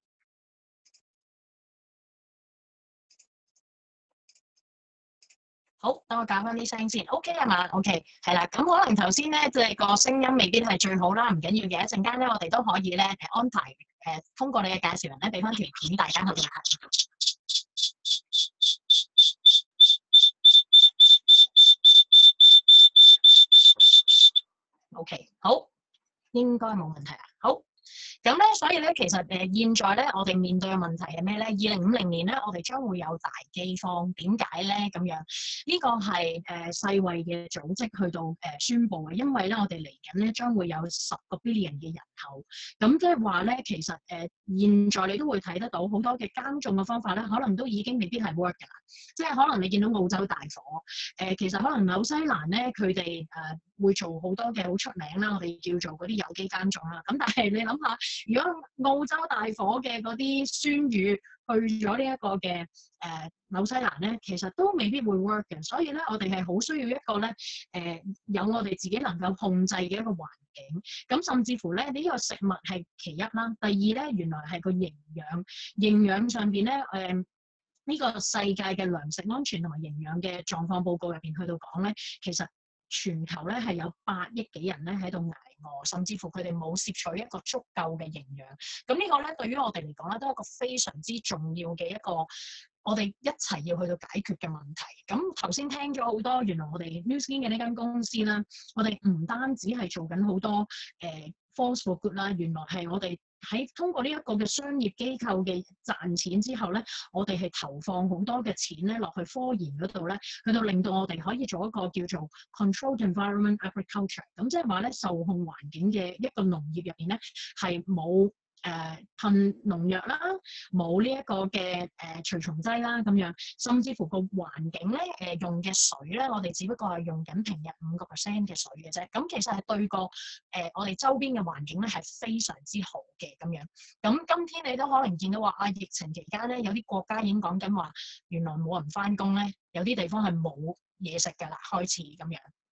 好，等我搞翻啲聲先，OK 係嘛？OK 係啦，咁可能頭先咧即係個聲音未必係最好啦，唔緊要嘅，一陣間咧我哋都可以咧安排通過你嘅介紹人咧俾翻條片大家去睇。OK， 好，應該冇問題啊。好。咁咧，所以咧，其實現在咧，我哋面對嘅問題係咩咧？2050年咧，我哋將會有大饑荒。點解咧？咁樣呢個係世衛嘅組織去到宣佈嘅，因為咧，我哋嚟緊咧將會有10個 billion 嘅人口。咁即係話咧，其實現在你都會睇得到好多嘅耕種嘅方法咧，可能都已經未必係 work 㗎啦。即係可能你見到澳洲大火，其實可能紐西蘭咧，佢哋會做好多嘅好出名啦，我哋叫做嗰啲有機耕種啦。咁但係你諗下，如果澳洲大火嘅嗰啲酸雨去咗呢一個嘅紐西蘭咧，其實都未必會 work 嘅。所以咧，我哋係好需要一個咧有我哋自己能夠控制嘅一個環境。咁甚至乎咧，呢個食物係其一啦。第二咧，原來係個營養上邊咧呢個世界嘅糧食安全同埋營養嘅狀況報告入邊去到講咧，其實全球咧係有8億幾人咧喺度捱餓，甚至乎佢哋冇攝取一個足夠嘅營養。咁呢個咧對於我哋嚟講咧，都係一個非常之重要嘅一個我哋一齊要去到解決嘅問題。咁頭先聽咗好多，原來我哋 Nu Skin 嘅呢間公司啦，我哋唔單止係做緊好多force for good 啦，原來係我哋喺通過呢一個嘅商業機構嘅賺錢之後咧，我哋係投放好多嘅錢咧落去科研嗰度咧，去到令到我哋可以做一個叫做 controlled environment agriculture。咁即係話咧，受控環境嘅一個農業入邊咧係冇噴農藥啦，冇呢一個嘅除蟲劑啦咁樣，甚至乎個環境咧用嘅水咧，我哋只不過係用緊平日5% 嘅水嘅啫。咁其實係對個我哋周邊嘅環境咧係非常之好嘅咁樣。咁今天你都可能見到話疫情期間咧，有啲國家已經講緊話，原來冇人返工咧，有啲地方係冇嘢食㗎啦，開始咁樣。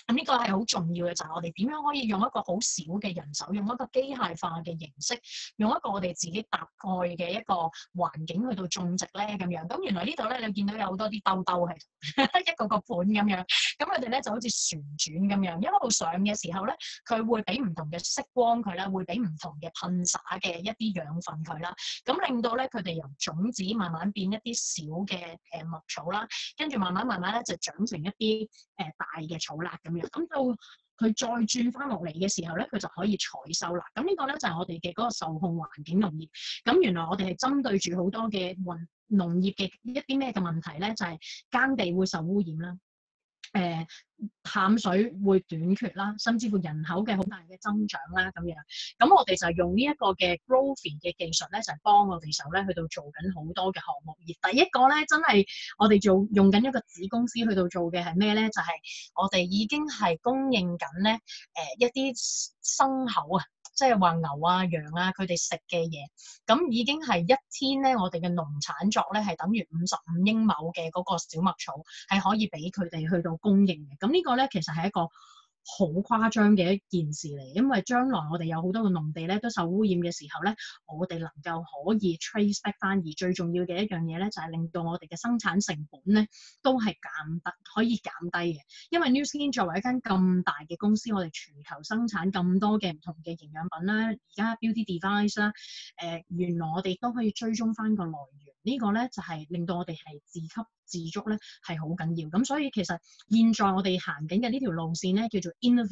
咁呢個係好重要嘅，就係我哋點樣可以用一個好少嘅人手，用一個機械化嘅形式，用一個我哋自己搭蓋嘅一個環境去到種植咧咁樣。咁原來呢度咧，你見到有好多啲兜兜係一個個盤咁樣，咁佢哋咧就好似旋轉咁樣，一路上嘅時候咧，佢會俾唔同嘅色光佢啦，會俾唔同嘅噴灑嘅一啲養分佢啦，咁令到咧佢哋由種子慢慢變一啲小嘅麥草啦，跟住慢慢咧就長成一啲大嘅草啦咁樣，咁到佢再轉翻落嚟嘅時候咧，佢就可以採收啦。咁呢個咧就係我哋嘅嗰個受控環境農業。咁原來我哋係針對住好多嘅農業嘅一啲咩嘅問題咧，就係耕地會受污染啦。淡水會短缺啦，甚至乎人口嘅好大嘅增長啦咁樣。咁我哋就用呢一個嘅 growing 嘅技術咧，就係幫我哋手咧去到做緊好多嘅項目。而第一個咧，真係我哋用緊一個子公司去到做嘅係咩咧？就係我哋已經係供應緊咧一啲牲口啊。即係話牛啊、羊啊，佢哋食嘅嘢，咁已經係一天咧，我哋嘅農產作咧係等於55英畝嘅嗰個小麥草，係可以俾佢哋去到供應嘅。咁呢個咧其實係一個好誇張嘅一件事嚟，因為將來我哋有好多個農地咧都受污染嘅時候咧，我哋能夠可以 trace back 翻，而最重要嘅一樣嘢咧就係令到我哋嘅生產成本咧都係可以減低嘅。因為 Nu Skin 作為一間咁大嘅公司，我哋全球生產咁多嘅唔同嘅營養品啦，而家 beauty device 啦，原來我哋都可以追蹤翻個來源。呢個咧就係令到我哋係自給自足咧係好緊要。咁所以其實現在我哋行緊嘅呢條路線咧叫做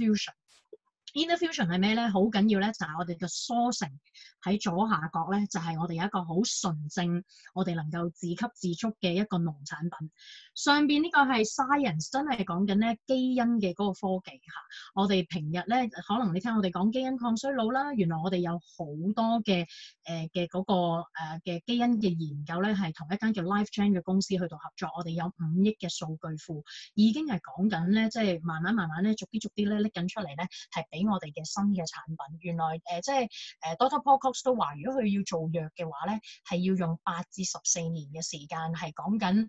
Innerfusion。Innerfusion 係咩咧？好緊要咧，就係我哋嘅梳成喺左下角咧，就係我哋有一個好純正，我哋能夠自給自足嘅一個農產品。上邊呢個係 science， 真係講緊咧基因嘅嗰個科技嚇。我哋平日咧，可能你聽我哋講基因抗衰老啦，原來我哋有好多嘅嗰個嘅基因嘅研究咧，係同一間叫 LifeGen 嘅公司去到合作。我哋有5億嘅數據庫，已經係講緊咧，即係慢慢咧，逐啲咧拎緊出嚟咧，係俾我哋嘅新嘅產品。原來即係Dr. Paul Cox 都話，如果佢要做藥嘅話咧，係要用8至14年嘅時間，係講緊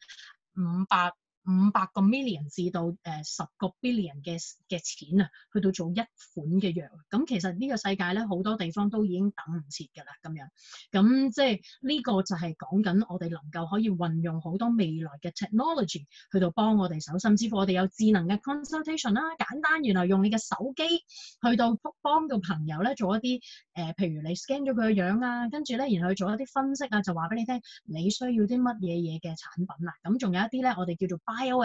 500個 million 至到10個 billion 嘅錢啊，去到做一款嘅藥。咁其實呢個世界咧，好多地方都已經等唔切㗎啦，咁樣。咁即係呢個就係講緊我哋能夠可以運用好多未來嘅 technology 去到幫我哋手，甚至乎我哋有智能嘅 consultation 啦，簡單原來用你嘅手機去到幫到朋友咧做一啲譬如你 scan 咗佢嘅樣啊，跟住咧然後去做一啲分析啊，就話俾你聽你需要啲乜嘢嘅產品啦。咁仲有一啲咧，我哋叫做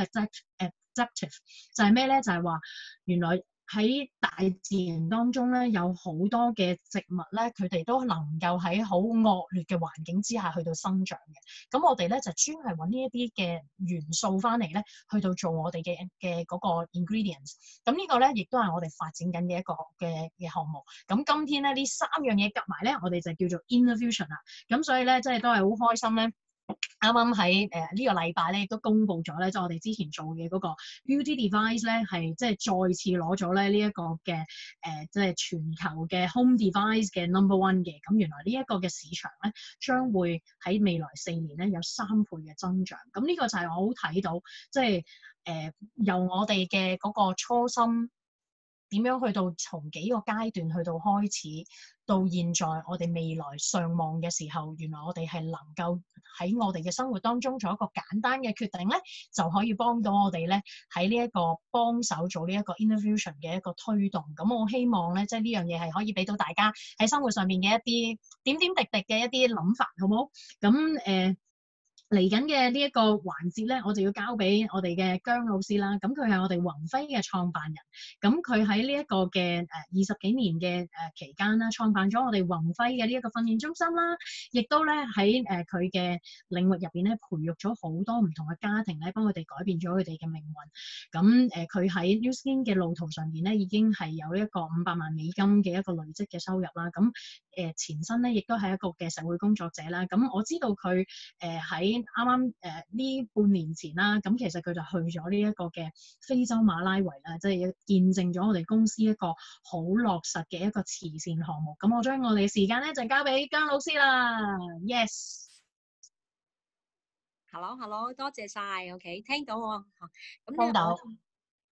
bioadaptive， 就係咩咧？就係話原來喺大自然當中咧，有好多嘅植物咧，佢哋都能夠喺好惡劣嘅環境之下去到生長嘅。咁我哋咧就專係揾呢一啲嘅元素翻嚟咧，去到做我哋嘅嗰個 ingredients。咁呢個咧亦都係我哋發展緊嘅一個嘅項目。咁今天咧呢3樣嘢夾埋咧，我哋就叫做 Innerfusion 啦。咁所以咧，即係都係好開心咧。啱啱喺呢個禮拜咧，亦都公布咗咧，即係我哋之前做嘅嗰個 beauty device 咧，係即係再次攞咗咧呢一個嘅即係全球嘅 home device 嘅 No.1 嘅。咁原來呢一個嘅市場咧，將會喺未來4年咧有3倍嘅增長。咁呢個就係我好睇到，即係由我哋嘅嗰個初心點樣去到從幾個階段去到開始，到現在我哋未來上望嘅時候，原來我哋係能夠喺我哋嘅生活當中做一個簡單嘅決定咧，就可以幫到我哋咧喺呢一個幫手做呢一個 Innerfusion 嘅一個推動。咁我希望咧，即係呢樣嘢係可以俾到大家喺生活上面嘅一啲點點滴滴嘅一啲諗法，好唔好？咁嚟緊嘅呢一個環節咧，我就要交俾我哋嘅姜老師啦。咁佢係我哋宏輝嘅創辦人。咁佢喺呢一個嘅20幾年嘅期間啦，創辦咗我哋宏輝嘅呢一個訓練中心啦，亦都咧喺佢嘅領域入邊咧培育咗好多唔同嘅家庭咧，幫佢哋改變咗佢哋嘅命運。咁佢喺 Nu Skin 嘅路途上邊咧，已經係有一個500萬美金嘅一個累積嘅收入啦。咁前身咧亦都係一個嘅社會工作者啦。咁我知道佢喺啱啱呢半年前啦，咁其實佢就去咗呢一個嘅非洲馬拉維啦，即係見證咗我哋公司一個好落實嘅一個慈善項目。咁我將我哋嘅時間咧就交俾姜老師啦。Yes。Hello， 多謝晒。OK， 聽到我咁聽到。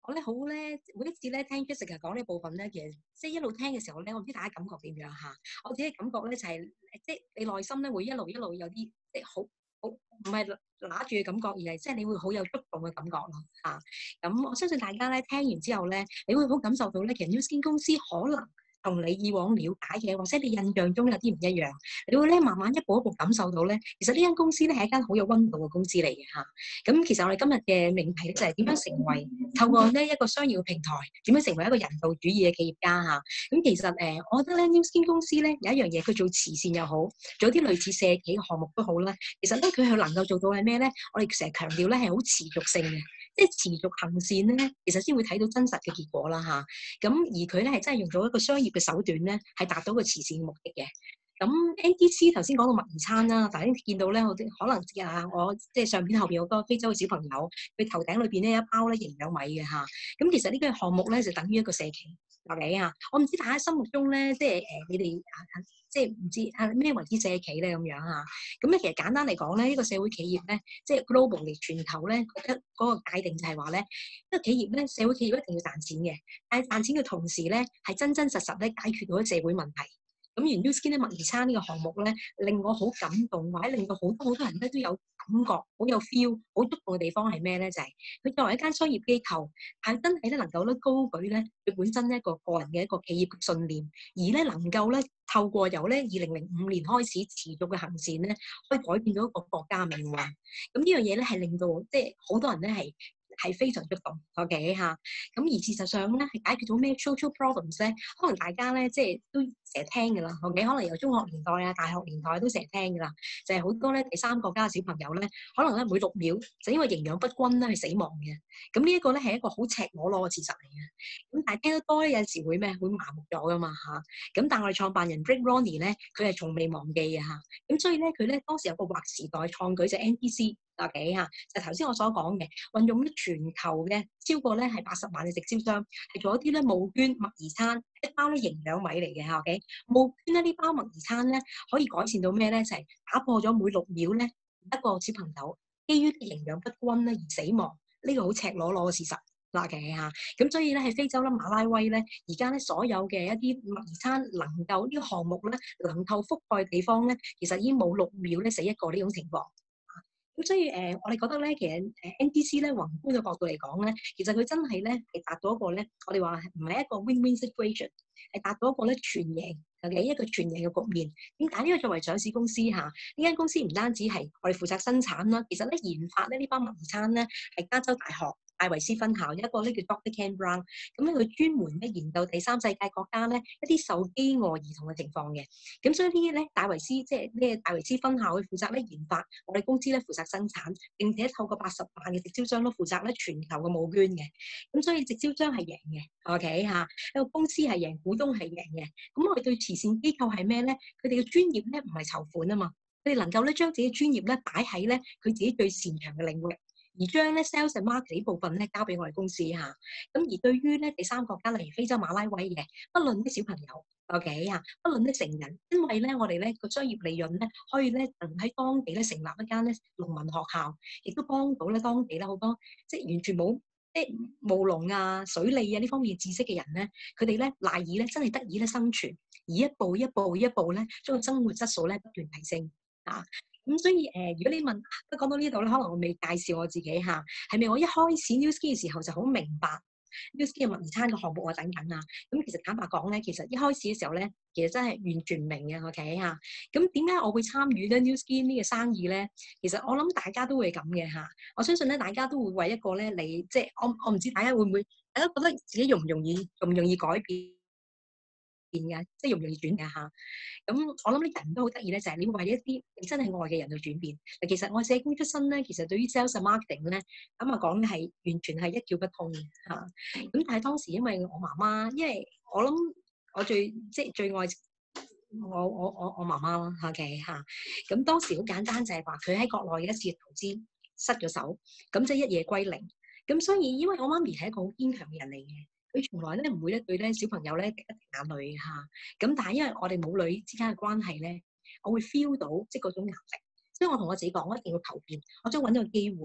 我咧好咧，每一次咧聽 Jessica 講呢部分咧，其實即係一路聽嘅時候咧，我唔知大家感覺點樣嚇。我自己感覺咧就係、即係你內心咧會一路有啲即係好唔係揦住嘅感覺，而係即係你會好有觸動嘅感覺咯嚇。咁我相信大家咧聽完之後咧，你會好感受到咧，其實 Nu Skin 公司可能同你以往了解嘅，或者你印象中有啲唔一樣，你會咧慢慢一步一步感受到咧，其實呢間公司咧係一間好有溫度嘅公司嚟嘅嚇。咁其實我哋今日嘅命題咧就係點樣成為透過呢一個商業嘅平台，點樣成為一個人道主義嘅企業家嚇。咁其實我覺得咧 Nu Skin 公司咧有一樣嘢，佢做慈善又好，做啲類似社企嘅項目都好啦。其實咧佢係能夠做到係咩咧？我哋成日強調咧係好持續性嘅。即係持續行善咧，其實先會睇到真實嘅結果啦嚇。咁而佢咧係真係用咗一個商業嘅手段咧，係達到個慈善目的嘅。咁 NDC 頭先講到麥兒餐啦，大家見到咧，我可能我即係相片後邊好多非洲嘅小朋友，佢頭頂裏邊咧一包咧營養米嘅嚇。咁其實呢個項目咧就等於一個社企，OK啊？我唔知大家心目中咧，即係你哋即係唔知咩為之社企咧咁樣嚇。咁咧其實簡單嚟講咧，呢個社會企業咧，即係 global 嚟全球咧，覺得嗰個界定就係話咧，呢個企業咧，社會企業一定要賺錢嘅，但係賺錢嘅同時咧，係真真實實咧解決到啲社會問題。咁而 Nu Skin 咧麥兒餐呢個項目咧，令我好感動，或者令到好多人咧都有感覺，好有 feel， 好觸動嘅地方係咩咧？就係佢作為一間商業機構，係真係咧能夠咧高舉咧佢本身一個個人嘅一個企業嘅信念，而咧能夠咧透過由咧2005年開始持續嘅行善咧，可以改變到一個國家嘅命運。咁呢樣嘢咧係令到即係好多人咧係非常觸動，OK 嚇。咁而事實上咧，係解決到咩 social problems 咧？可能大家咧即係都成日聽㗎啦，OK？可能由中學年代啊、大學年代都成日聽㗎啦。就係好多咧第三國家嘅小朋友咧，可能咧每6秒就因為營養不均咧係死亡嘅。咁呢一個咧係一個好赤裸裸嘅事實嚟嘅。咁但係聽得多咧，有陣時會咩？會麻木咗㗎嘛嚇。咁但係我哋創辦人 Rick Ronnie 咧，佢係從未忘記嘅嚇。咁所以咧，佢咧當時有個劃時代創舉就係 NDC。OK 嚇，就頭先我所講嘅，運用咧全球嘅超過咧係80萬嘅直銷商，係做一啲咧募捐麥兒餐，一包咧營養米嚟嘅嚇。OK，募捐咧呢包麥兒餐咧可以改善到咩咧？就係打破咗每6秒咧一個小朋友基於營養不均咧而死亡，呢個好赤裸裸嘅事實。OK 嚇，咁所以咧喺非洲啦、馬拉威咧，而家咧所有嘅一啲麥兒餐能夠呢個項目咧能夠覆蓋嘅地方咧，其實已經冇6秒咧死一個呢種情況。咁所以我哋覺得咧，其實NDC 咧宏觀嘅角度嚟講咧，其實佢真係咧係達到一個咧，我哋話唔係一個 win-win situation， 係達到一個咧全贏嘅一個全贏嘅局面。點解？因為作為上市公司嚇，呢間公司唔單止係我哋負責生產啦，其實咧研發咧呢包麥兒餐咧係加州大學戴維斯分校一個咧叫 Dr. Ken Brown， 咁咧佢專門咧研究第三世界國家咧一啲受飢餓兒童嘅情況嘅。咁所以呢啲咧戴維斯即係呢個戴維斯分校去負責咧研發，我哋公司咧負責生產，並且透過80萬嘅直銷商都負責咧全球嘅募捐嘅。咁所以直銷商係贏嘅 ，OK 嚇，一個公司係贏，股東係贏嘅。咁我哋對慈善機構係咩咧？佢哋嘅專業咧唔係籌款啊嘛，佢哋能夠咧將自己專業咧擺喺咧佢自己最擅長嘅領域。而將咧 sales and marketing 呢部分咧交俾我哋公司嚇，咁而對於咧第三國家例如非洲馬拉威嘅，不論啲小朋友 OK 嚇，不論啲成人，因為咧我哋咧個商業利潤咧可以咧喺當地咧成立一間咧農民學校，亦都幫到咧當地咧好多即係完全冇即係務農啊、水利啊呢方面知識嘅人咧，佢哋咧賴以咧真係得以咧生存，而一步一步咧將個生活質素咧不斷提升啊。咁所以如果你問都講到呢度咧，可能我未介紹我自己嚇，係咪我一開始 Nu Skin 嘅時候就好明白 Nu Skin 嘅麥兒餐嘅項目我等緊啊？咁其實坦白講咧，其實一開始嘅時候咧，其實真係完全唔明嘅 OK 嚇。咁點解我會參與咧 Nu Skin 呢個生意咧？其實我諗大家都會咁嘅嚇。我相信咧，大家都會為一個咧，你即係我唔知大家會唔會，大家覺得自己容唔容易改變嘅，即係容唔容易轉嘅嚇。咁我諗啲人都好得意咧，就係你會為一啲你真係愛嘅人去轉變。其實我社工出身咧，其實對於 sales and marketing 咧，咁啊講係完全係一竅不通嘅嚇。咁但係當時因為我媽媽，因為我諗我最愛我媽媽啦，OK 嚇。咁當時好簡單就係話佢喺國內嘅一次投資失咗手，咁即係一夜歸零。咁所以因為我媽咪係一個好堅強嘅人嚟嘅。佢從來咧唔會對咧小朋友咧滴一滴眼淚嚇，咁但係因為我哋母女之間嘅關係咧，我會 feel 到即係嗰種壓力，所以我同我自己講，我一定要求變，我想揾到個機會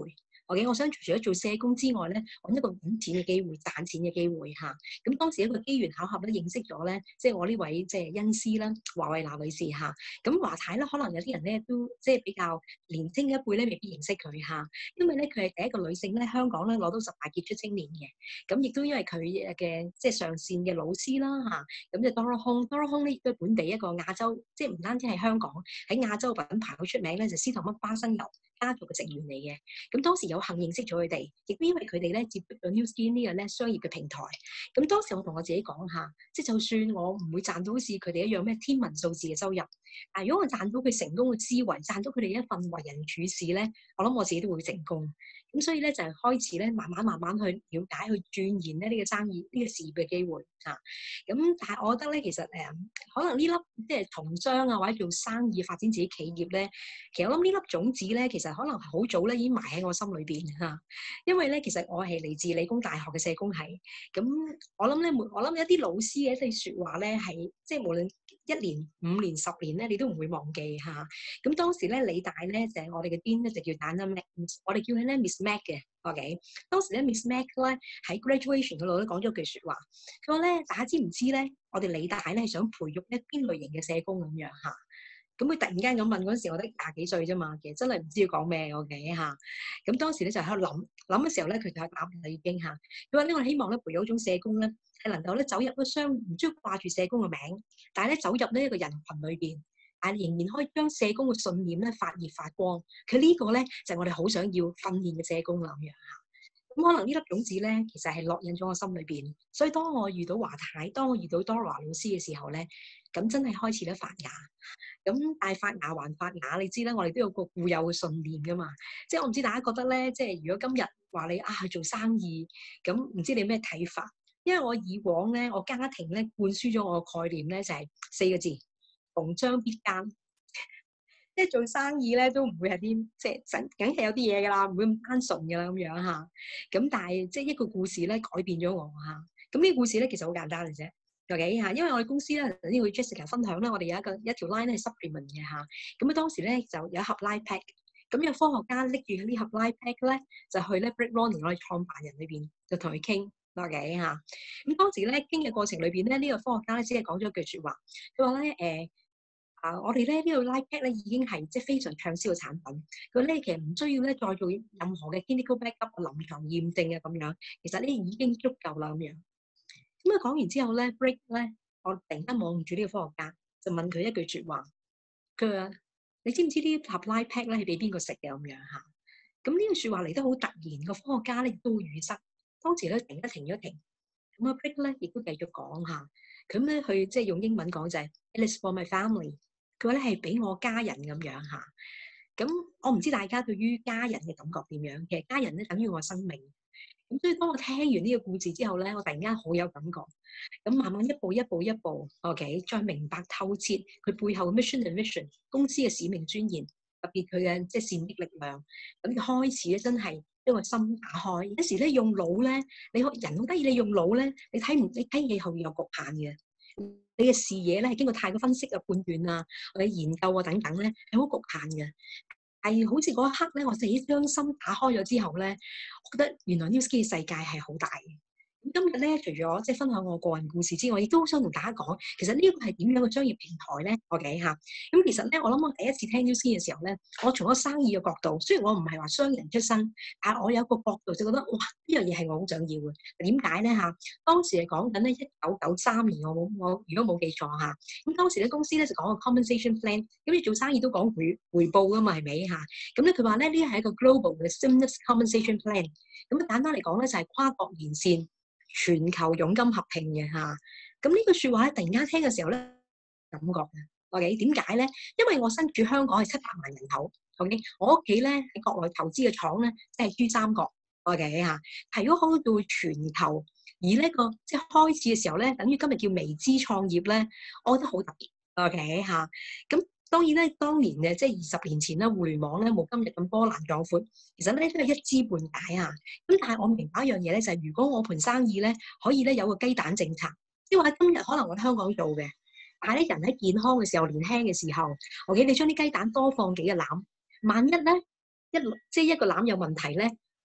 OK， 我想除咗做社工之外咧，揾一個揾錢嘅機會、賺錢嘅機會嚇。咁當時一個機緣巧合咧，認識咗咧，即係我呢位即係恩師啦，華慧娜女士嚇。咁華太咧，可能有啲人咧都即係比較年輕一輩咧，未必認識佢嚇，因為咧佢係第一個女性咧，香港咧攞到18傑出青年嘅。咁亦都因為佢嘅即係上線嘅老師啦嚇，咁就 Dora Hong 咧亦都係本地一個亞洲，即係唔單止係香港喺亞洲品牌好出名咧，就司徒乜花生油家族嘅成員嚟嘅。咁當時有幸認識咗佢哋，亦都因為佢哋咧接觸咗 Nu Skin 呢個咧商業嘅平台。咁當時我同我自己講下，即係就算我唔會賺到好似佢哋一樣咩天文數字嘅收入，但係如果我賺到佢成功嘅思維，賺到佢哋一份為人處事咧，我諗我自己都會成功。咁所以咧就係開始咧慢慢去了解、去鑽研咧呢個生意、呢個事業嘅機會嚇。咁但係我覺得咧，其實可能呢粒即係從商啊或者做生意發展自己企業咧，其實我諗呢粒種子咧，其實可能好早咧已經埋喺我心裏邊嚇。因為咧其實我係嚟自理工大學嘅社工系，咁我諗一啲老師嘅一啲説話咧係即係無論1年、5年、10年咧，你都唔會忘記嚇。咁當時咧理大咧就係我哋嘅 Dean 咧就叫 Dana Mac， 我哋叫佢咧 Miss Mac 嘅 ，OK。當時咧 Miss Mac 咧喺 graduation 嗰度咧講咗句説話，佢話咧大家知唔知咧，我哋理大咧係想培育一邊類型嘅社工咁樣嚇。咁佢突然間咁問嗰陣時，我得20幾歲啫嘛，其實真係唔知要講咩 OK 嚇。咁當時咧就喺度諗嘅時候咧，佢就係答啦已經嚇。佢話咧我哋希望咧培養一種社工咧，係能夠咧走入一雙唔中意掛住社工嘅名，但係咧走入呢一個人群裏邊。但仍然可以將社工嘅信念咧發熱發光，佢呢個咧就係我哋好想要訓練嘅社工啦咁樣嚇。咁可能呢粒種子咧，其實係落印咗我心裏邊。所以當我遇到華太，當我遇到 Dora 老師嘅時候咧，咁真係開始咧發芽。咁但係發芽還發芽，你知啦，我哋都有個固有嘅信念噶嘛。即係我唔知大家覺得咧，即係如果今日話你去做生意，咁唔知你咩睇法？因為我以往咧，我家庭咧灌輸咗我嘅概念咧，就係4個字。逢張必奸，即係做生意咧都唔會係啲即係梗係有啲嘢㗎啦，唔會咁單純㗎啦咁樣嚇。咁但係即係一個故事咧改變咗我嚇。咁呢個故事咧其實好簡單嘅啫，OK 嚇。因為我哋公司咧頭先佢 Jessica 分享咧，我哋有一條 line 咧係 supplement 嘅嚇。咁當時咧就有一盒 line pack， 咁有科學家拎住呢盒 line pack 咧就去咧 Britt Ronning 我哋創辦人裏邊就同佢傾。OK 嚇。咁當時咧傾嘅過程裏邊咧，呢個科學家咧只係講咗一句説話，佢話咧我哋咧呢個 line pack 咧已經係即係非常暢銷嘅產品。佢咧其實唔需要咧再做任何嘅 clinical backup 臨床驗證啊咁樣，其實呢已經足夠啦咁樣。咁講完之後咧 break 咧，我突然間望住呢個科學家，就問佢一句説話，佢話：你知唔知呢盒 line pack 咧係俾邊個食嘅咁樣嚇？咁呢個説話嚟得好突然，個科學家咧亦都語塞。當時咧突然間停咗停，咁啊 break 咧亦都繼續講下，咁咧佢即係用英文講就係 It is for my family。佢話咧係俾我家人咁樣嚇，咁我唔知大家對於家人嘅感覺點樣？其實家人咧等於我生命，咁所以當我聽完呢個故事之後咧，我突然間好有感覺，咁慢慢一步 ，OK， 再明白透徹佢背後嘅 mission and vision， 公司嘅使命尊嚴，特別佢嘅即係善的力量，咁開始咧真係將個心打開。有時咧用腦咧，你人好得意，你用腦咧，你睇嘢後面有局限嘅。你嘅視野咧係經過太過分析啊、判斷啊、或者研究啊等等咧，係好局限嘅。係好似嗰一刻咧，我自己將心打開咗之後咧，我覺得原來 Nu Skin 嘅世界係好大嘅。今日咧，除咗即係分享我個人故事之外，亦都想同大家講，其實呢個係點樣嘅商業平台咧？OK 嚇。咁其實咧，我諗我第一次聽 Nu Skin 嘅時候咧，我從一個生意嘅角度，雖然我唔係話商人出身，但係我有一個角度就覺得，哇！呢樣嘢係我好想要嘅。點解咧嚇？當時係講緊咧1993年，我如果冇記錯嚇。咁當時咧公司咧就講個 compensation plan，咁你做生意都講回報噶嘛，係咪嚇？咁咧佢話咧呢係一個 global 嘅 seamless compensation plan。咁簡單嚟講咧就係跨國連線。全球佣金合併嘅嚇，咁呢句説話咧，突然間聽嘅時候咧，感覺嘅 ，OK 點解咧？因為我身處香港係700萬人口 ，OK 我屋企咧喺國內投資嘅廠咧，即係珠三角 ，OK 嚇。係如果開到全球，而呢個即係開始嘅時候咧，等於今日叫微資創業咧，我覺得好特別 ，OK 嚇。咁當然咧，當年嘅即係20年前咧，互聯網咧冇今日咁波瀾壯闊，其實咧都係一知半解啊。咁但係我明白一樣嘢咧，就係如果我盤生意咧可以咧有個雞蛋政策，即係話今日可能我喺香港做嘅，但係咧人喺健康嘅時候、年輕嘅時候 ，OK， 你將啲雞蛋多放幾個籃，萬一咧一個籃有問題咧，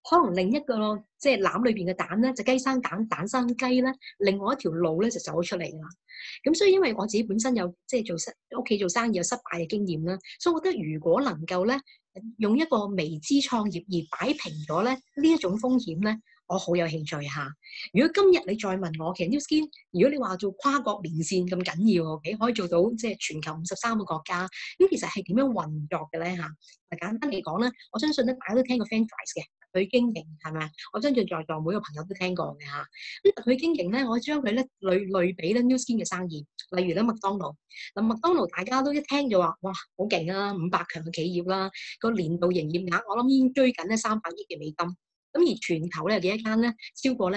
可能另一個即係籃裏邊嘅蛋咧，就雞生蛋，蛋生雞咧，另外一條路咧就走咗出嚟啦。咁所以因為我自己本身有即係屋企做生意有失敗嘅經驗啦，所以我覺得如果能夠咧用一個微資創業而擺平咗咧呢一種風險咧，我好有興趣嚇。如果今日你再問我，其實 Nu Skin 如果你話做跨國連線咁緊要，OK 可以做到即係全球53個國家，咁其實係點樣運作嘅咧嚇？簡單嚟講咧，我相信咧大家都聽過 franchise 嘅特許經營係咪啊？我相信在座每個朋友都聽過嘅嚇。咁特許經營咧，我將佢咧類比咧 Nu Skin 嘅生意，例如咧麥當勞。嗱麥當勞大家都一聽就話哇好勁啊，500強嘅企業啦，個年度營業額我諗已經追緊咧300億嘅美金。咁而全球咧有幾多間咧？超過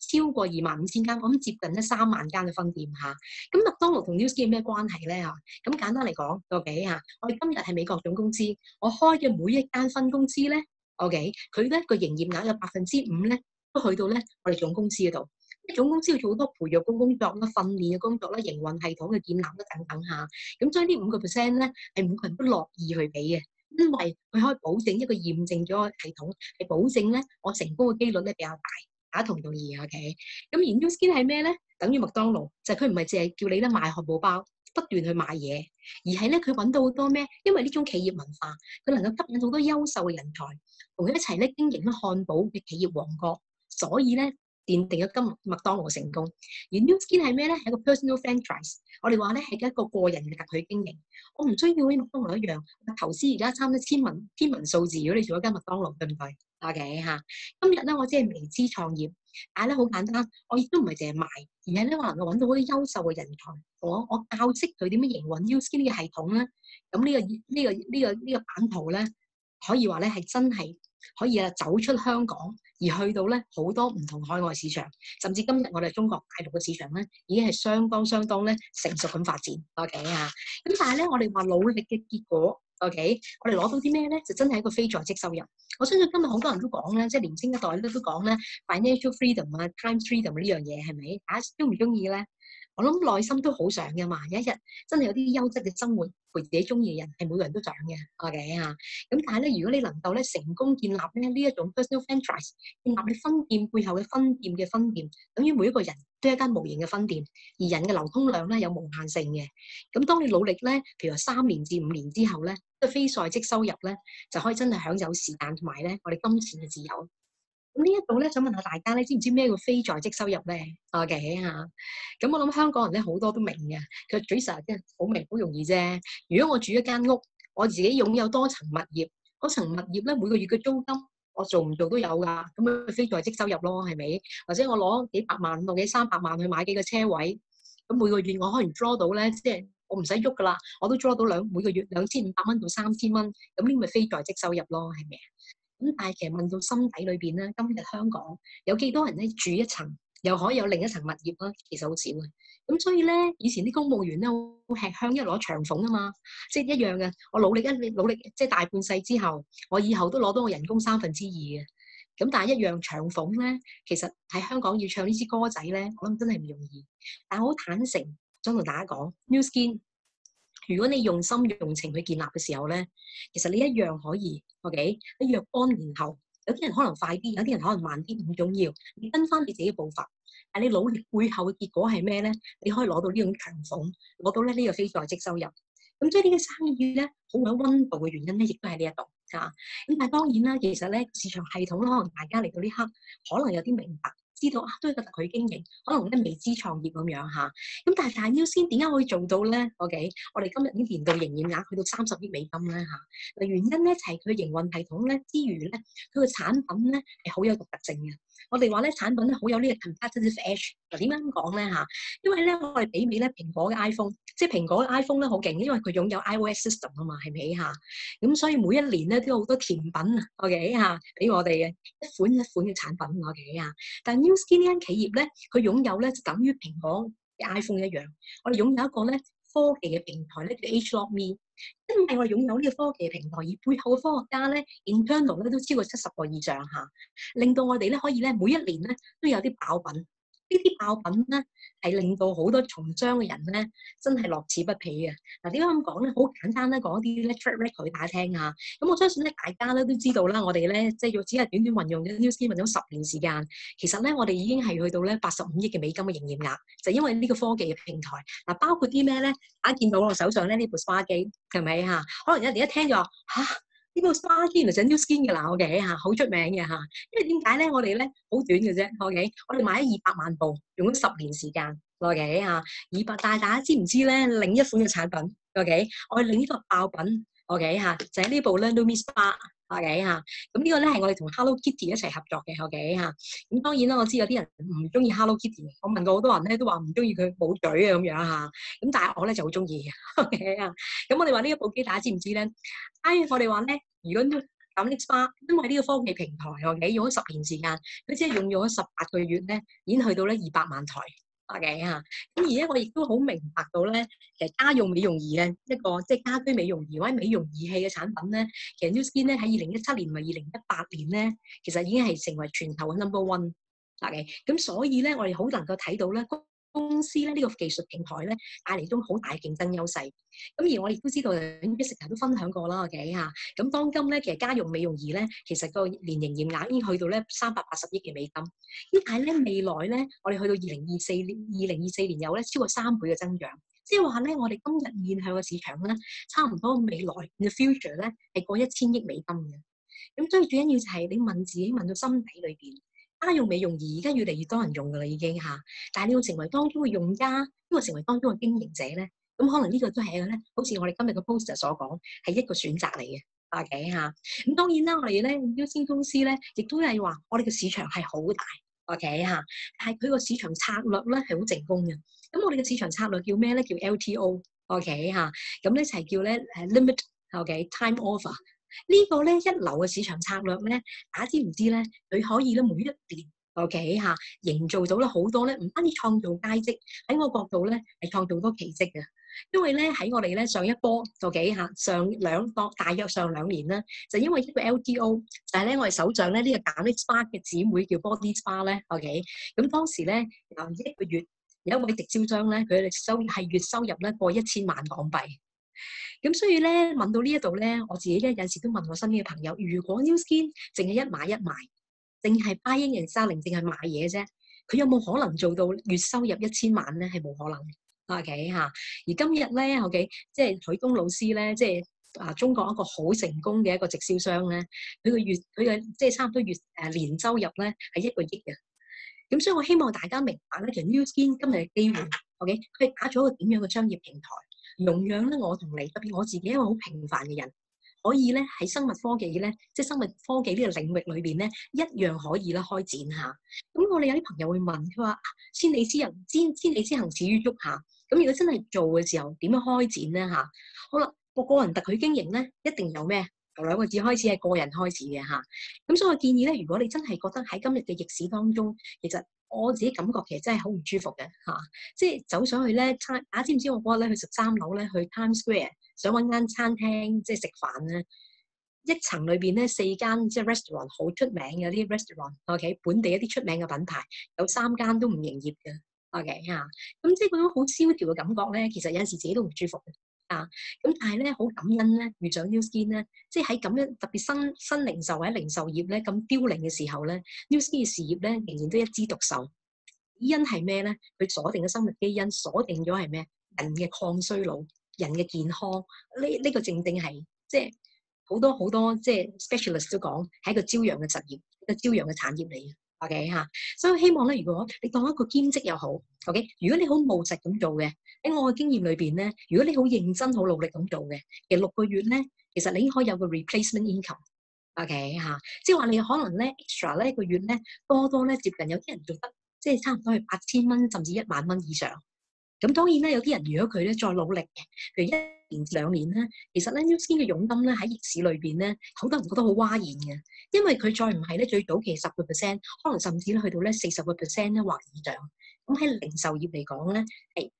25000間，我諗接近咧3萬間嘅分店嚇。咁麥當勞同 Nu Skin 有咩關係咧嚇？咁簡單嚟講，OK 嚇，我哋今日係美國總公司，我開嘅每一間分公司咧 ，OK， 佢咧個營業額有5%咧，都去到咧我哋總公司嗰度。總公司要做好多培育嘅工作啦、訓練嘅工作啦、營運系統嘅建立啦等等嚇。咁所以呢5%咧係每個人都樂意去俾嘅。因為佢可以保證一個驗證咗嘅系統，係保證咧我成功嘅機率咧比較大，大家同唔同意啊 ？OK， 咁而 Nu Skin 係咩咧？等於麥當勞，就係佢唔係淨係叫你咧賣漢堡包，不斷去賣嘢，而係咧佢揾到好多咩？因為呢種企業文化，佢能夠吸引好多優秀嘅人才，同佢一齊咧經營咧漢堡嘅企業王國，所以咧奠定咗今日麥當勞嘅成功。而 Nu Skin 係咩咧？係一個 personal franchise， 我哋話咧係一個個人嘅特許經營。我唔需要好似麥當勞一樣投資而家差唔多天文數字。如果你做一間麥當勞，對唔對 ？OK 嚇。今日咧我只係微資創業，但係咧好簡單，我亦都唔係淨係賣，而係咧我能夠揾到嗰啲優秀嘅人才，我教識佢點樣營運 Nu Skin 呢個系統咧。咁呢個版圖咧，可以話咧係真係可以走出香港，而去到咧好多唔同海外市場，甚至今日我哋中國大陸嘅市場咧，已經係相當咧成熟咁發展。OK 啊，咁但係咧我哋話努力嘅結果 ，OK， 我哋攞到啲咩咧？就真係一個非在職收入。我相信今日好多人都講咧，即係年輕一代咧都講咧 financial freedom 啊、time freedom 呢樣嘢係咪？大家中唔中意咧？我諗內心都好想㗎嘛，有一日真係有啲優質嘅生活陪自己中意嘅人，係每個人都想嘅。OK 啊，咁但係咧，如果你能夠咧成功建立咧呢一種 personal franchise， 建立你分店背後嘅分店嘅分店，等於每一個人都係一間無形嘅分店，而人嘅流通量咧有無限性嘅。咁當你努力咧，譬如話3年至5年之後咧，即係非在職收入咧，就可以真係享有時間同埋咧我哋金錢嘅自由。咁呢一度咧，想問下大家咧，知唔知咩叫非在職收入咧 ？OK 嚇，咁我諗香港人咧好多都明嘅，佢嘴實真係好明，好容易啫。如果我住一間屋，我自己擁有多層物業，嗰層物業咧每個月嘅租金，我做唔做都有㗎，咁咪非在職收入咯，係咪？或者我攞幾百萬到幾300萬去買幾個車位，咁每個月我可能 draw 到咧，即係我唔使喐㗎啦，我都 draw 到每個月2500蚊到3000蚊，咁呢個咪非在職收入咯，係咪？咁但係其實問到心底裏邊咧，今日香港有幾多人咧住一層，又可以有另一層物業啦？其實好少嘅。咁所以咧，以前啲公務員咧好吃香，因為攞長俸啊嘛，即係一樣嘅。我努力即係大半世之後，我以後都攞到我人工2/3嘅。咁但係一樣長俸咧，其實喺香港要唱呢支歌仔咧，我諗真係唔容易。但係好坦誠，想同大家講 ，Nu Skin。如果你用心用情去建立嘅時候咧，其實你一樣可以 ，OK？ 你若干年後，有啲人可能快啲，有啲人可能慢啲，唔重要，你跟翻你自己嘅步伐。但係你努力背後嘅結果係咩咧？你可以攞到呢種長俸，攞到咧呢個非在職收入。咁所以呢個生意咧，好有溫度嘅原因咧，亦都喺呢一度啊。咁但係當然啦，其實咧市場系統可能大家嚟到呢刻，可能有啲明白。知道啊，都係個特許經營，可能咧微資創業咁樣嚇。咁但係 Nu Skin 點解可以做到咧 ？OK， 我哋今日已經年度營業額去到30億美金咧嚇。嗱，原因咧就係佢嘅營運系統咧之餘咧，佢嘅產品咧係好有獨特性嘅。我哋話咧產品咧好有呢個 competitive edge。嗱，點解咁講咧嚇？因為咧我哋媲美咧蘋果嘅 iPhone， 即係蘋果嘅 iPhone 咧好勁，因為佢擁有 iOS system 啊嘛，係咪嚇？咁所以每一年咧都有好多甜品啊 ，OK 嚇，俾我哋嘅一款嘅產品 OK 啊。但係 Nu Skin 呢間企業咧，佢擁有咧就等於蘋果嘅 iPhone 一樣，我哋擁有一個咧科技嘅平台咧叫 ageLogMe。因為我哋擁有呢個科技嘅平台，而背後嘅科學家咧 internal 咧都超過70個以上嚇，令到我哋咧可以咧每一年咧都有啲爆品。 呢啲爆品咧係令到好多從商嘅人咧真係樂此不疲嘅。嗱，點解咁講咧？好簡單咧，講一啲咧 track record 俾大家聽下。咁我相信咧，大家咧都知道啦，我哋咧即係要只係短短運用咗 Nu Skin 運用10年時間，其實咧我哋已經係去到咧85億嘅美金嘅營業額，就因為呢個科技嘅平台。嗱，包括啲咩咧？大家見到我手上咧呢部 SPA 機係咪嚇？可能有人一聽就話嚇。呢個 SPA 機原來就係 Nu Skin 嘅啦，OK 嚇，好出名嘅嚇。因為點解咧？我哋咧好短嘅啫，OK。我哋買咗200萬部，用咗10年時間，OK 嚇。但係大家知唔知咧？另一款嘅產品 ，OK。我哋另一個爆品 ，OK 嚇，就係呢部咧 Lumi Spa。OK 嚇，咁呢個咧係我哋同 Hello Kitty 一齊合作嘅，OK 嚇。咁當然啦，我知有啲人唔中意 Hello Kitty，我問過好多人咧都話唔中意佢冇嘴啊咁樣嚇。咁但係我咧就好中意嘅，OK 啊。咁我哋話呢一部機，大家知唔知咧？我哋話咧，如果咁 Spa， 因為呢個科技平台，OK 用咗10年時間，佢只係用咗18個月咧，已經去到咧200萬台。OK 嚇，咁而家我亦都好明白到咧，其實家用美容儀嘅一個即係家居美容儀或者美容儀器嘅產品咧，其實 Nu Skin 咧喺2017年同埋2018年咧，其實已經係成為全球嘅 number one。OK，咁所以咧，我哋好能夠睇到咧，公司咧呢個技術平台咧帶嚟咗好大競爭優勢。咁而我亦都知道，Jessica 都分享過啦，OK 嚇。咁當今咧，其實家用美容儀咧，其實個年營業額已經去到咧380億嘅美金。咁但係咧未來咧，我哋去到2024年有咧超過3倍嘅增長。即係話咧，我哋今日面向嘅市場咧，差唔多未來 in the future 咧係過1000億美金嘅。咁所以最緊要就係你問自己問到心底裏邊。家用美容儀而家越嚟越多人用㗎啦，已經嚇。但係你要成為當中嘅用家，呢個成為當中嘅經營者咧，咁可能呢個都係一個咧，好似我哋今日嘅 poster 所講，係一個選擇嚟嘅。OK 嚇。咁當然啦，我哋咧 Nu Skin 公司咧，亦都係話我哋嘅市場係好大。OK 嚇。但係佢個市場策略咧係好成功嘅。咁我哋嘅市場策略叫咩咧？叫 LTO。OK 嚇。咁咧就係叫咧limit OK time offer。呢個咧一流嘅市場策略咧，大家知唔知咧？佢可以咧每一年 OK 嚇，營造到咧好多咧，唔單止創造佳績，喺我角度咧係創造多奇蹟嘅。因為咧喺我哋咧上一波 OK 嚇，大約上2年啦，就因為一個 LTO，就係咧我哋手上咧呢個簡 Spa 嘅姊妹叫 Body Spa 咧 OK，咁當時咧一個月有一位直銷商咧，佢哋月收入咧過1000萬港幣。咁所以咧問到呢一度咧，我自己咧有時都問我身邊嘅朋友，如果 Nu Skin 淨係一買一賣，淨係 buying and selling，淨係賣嘢啫，佢有冇可能做到月收入1000萬咧？係冇可能嘅。OK 嚇。而今日咧 OK，即係許東老師咧，即係中國一個好成功嘅一個直銷商咧，佢嘅即係差唔多年收入咧係1個億嘅。咁所以我希望大家明白咧，其實 Nu Skin 今日嘅機會 OK，佢打咗一個點樣嘅商業平台。容讓咧，我同你特別我自己一個好平凡嘅人，可以咧喺生物科技咧，即係生物科技呢個領域裏邊咧，一樣可以咧開展下。咁我哋有啲朋友會問佢話：千里之行始於足下。咁如果真係做嘅時候，點樣開展咧？嚇，好啦，個人特許經營咧，一定有咩？由2個字開始，係個人開始嘅嚇。咁所以我建議咧，如果你真係覺得喺今日嘅逆市當中，其實我自己感覺其實真係好唔舒服嘅嚇，即係走上去咧，大家知唔知我嗰日咧去13樓咧去 Times Square， 想揾間餐廳即係食飯咧，一層裏邊咧4間即係 restaurant 好出名嘅啲 restaurant，OK， 本地一啲出名嘅品牌，有3間都唔營業嘅，OK 嚇，咁即係嗰種好蕭條嘅感覺咧，其實有陣時自己都唔舒服嘅。咁但係咧好感恩咧，遇上 Nu Skin 咧，即係喺咁樣特別新零售或者零售業咧咁凋零嘅時候咧，Nu Skin 嘅事業咧仍然都一枝獨秀。因係咩咧？佢鎖定嘅生物基因，鎖定咗係咩？人嘅抗衰老，人嘅健康。呢個正係即係好多即係 specialist 都講係一個朝陽嘅實業，一個朝陽嘅產業嚟嘅。OK 嚇，所以希望咧，如果你當一個兼職又好 ，OK， 如果你好務實咁做嘅，喺我嘅經驗裏邊咧，如果你好認真、好努力咁做嘅，其實6個月咧，其實你已經可以有個 replacement income。OK 嚇，即係話你可能咧 extra 咧1個月咧多咧接近有啲人做得即係差唔多係8000蚊甚至1萬蚊以上。咁當然咧，有啲人如果佢咧再努力嘅，譬如1年至2年咧，其實咧 Nu Skin 嘅佣金咧喺逆市裏邊咧，好多人覺得好嘩然嘅，因為佢再唔係咧最早期10%，可能甚至咧去到咧40%咧或以上。咁喺零售業嚟講咧，係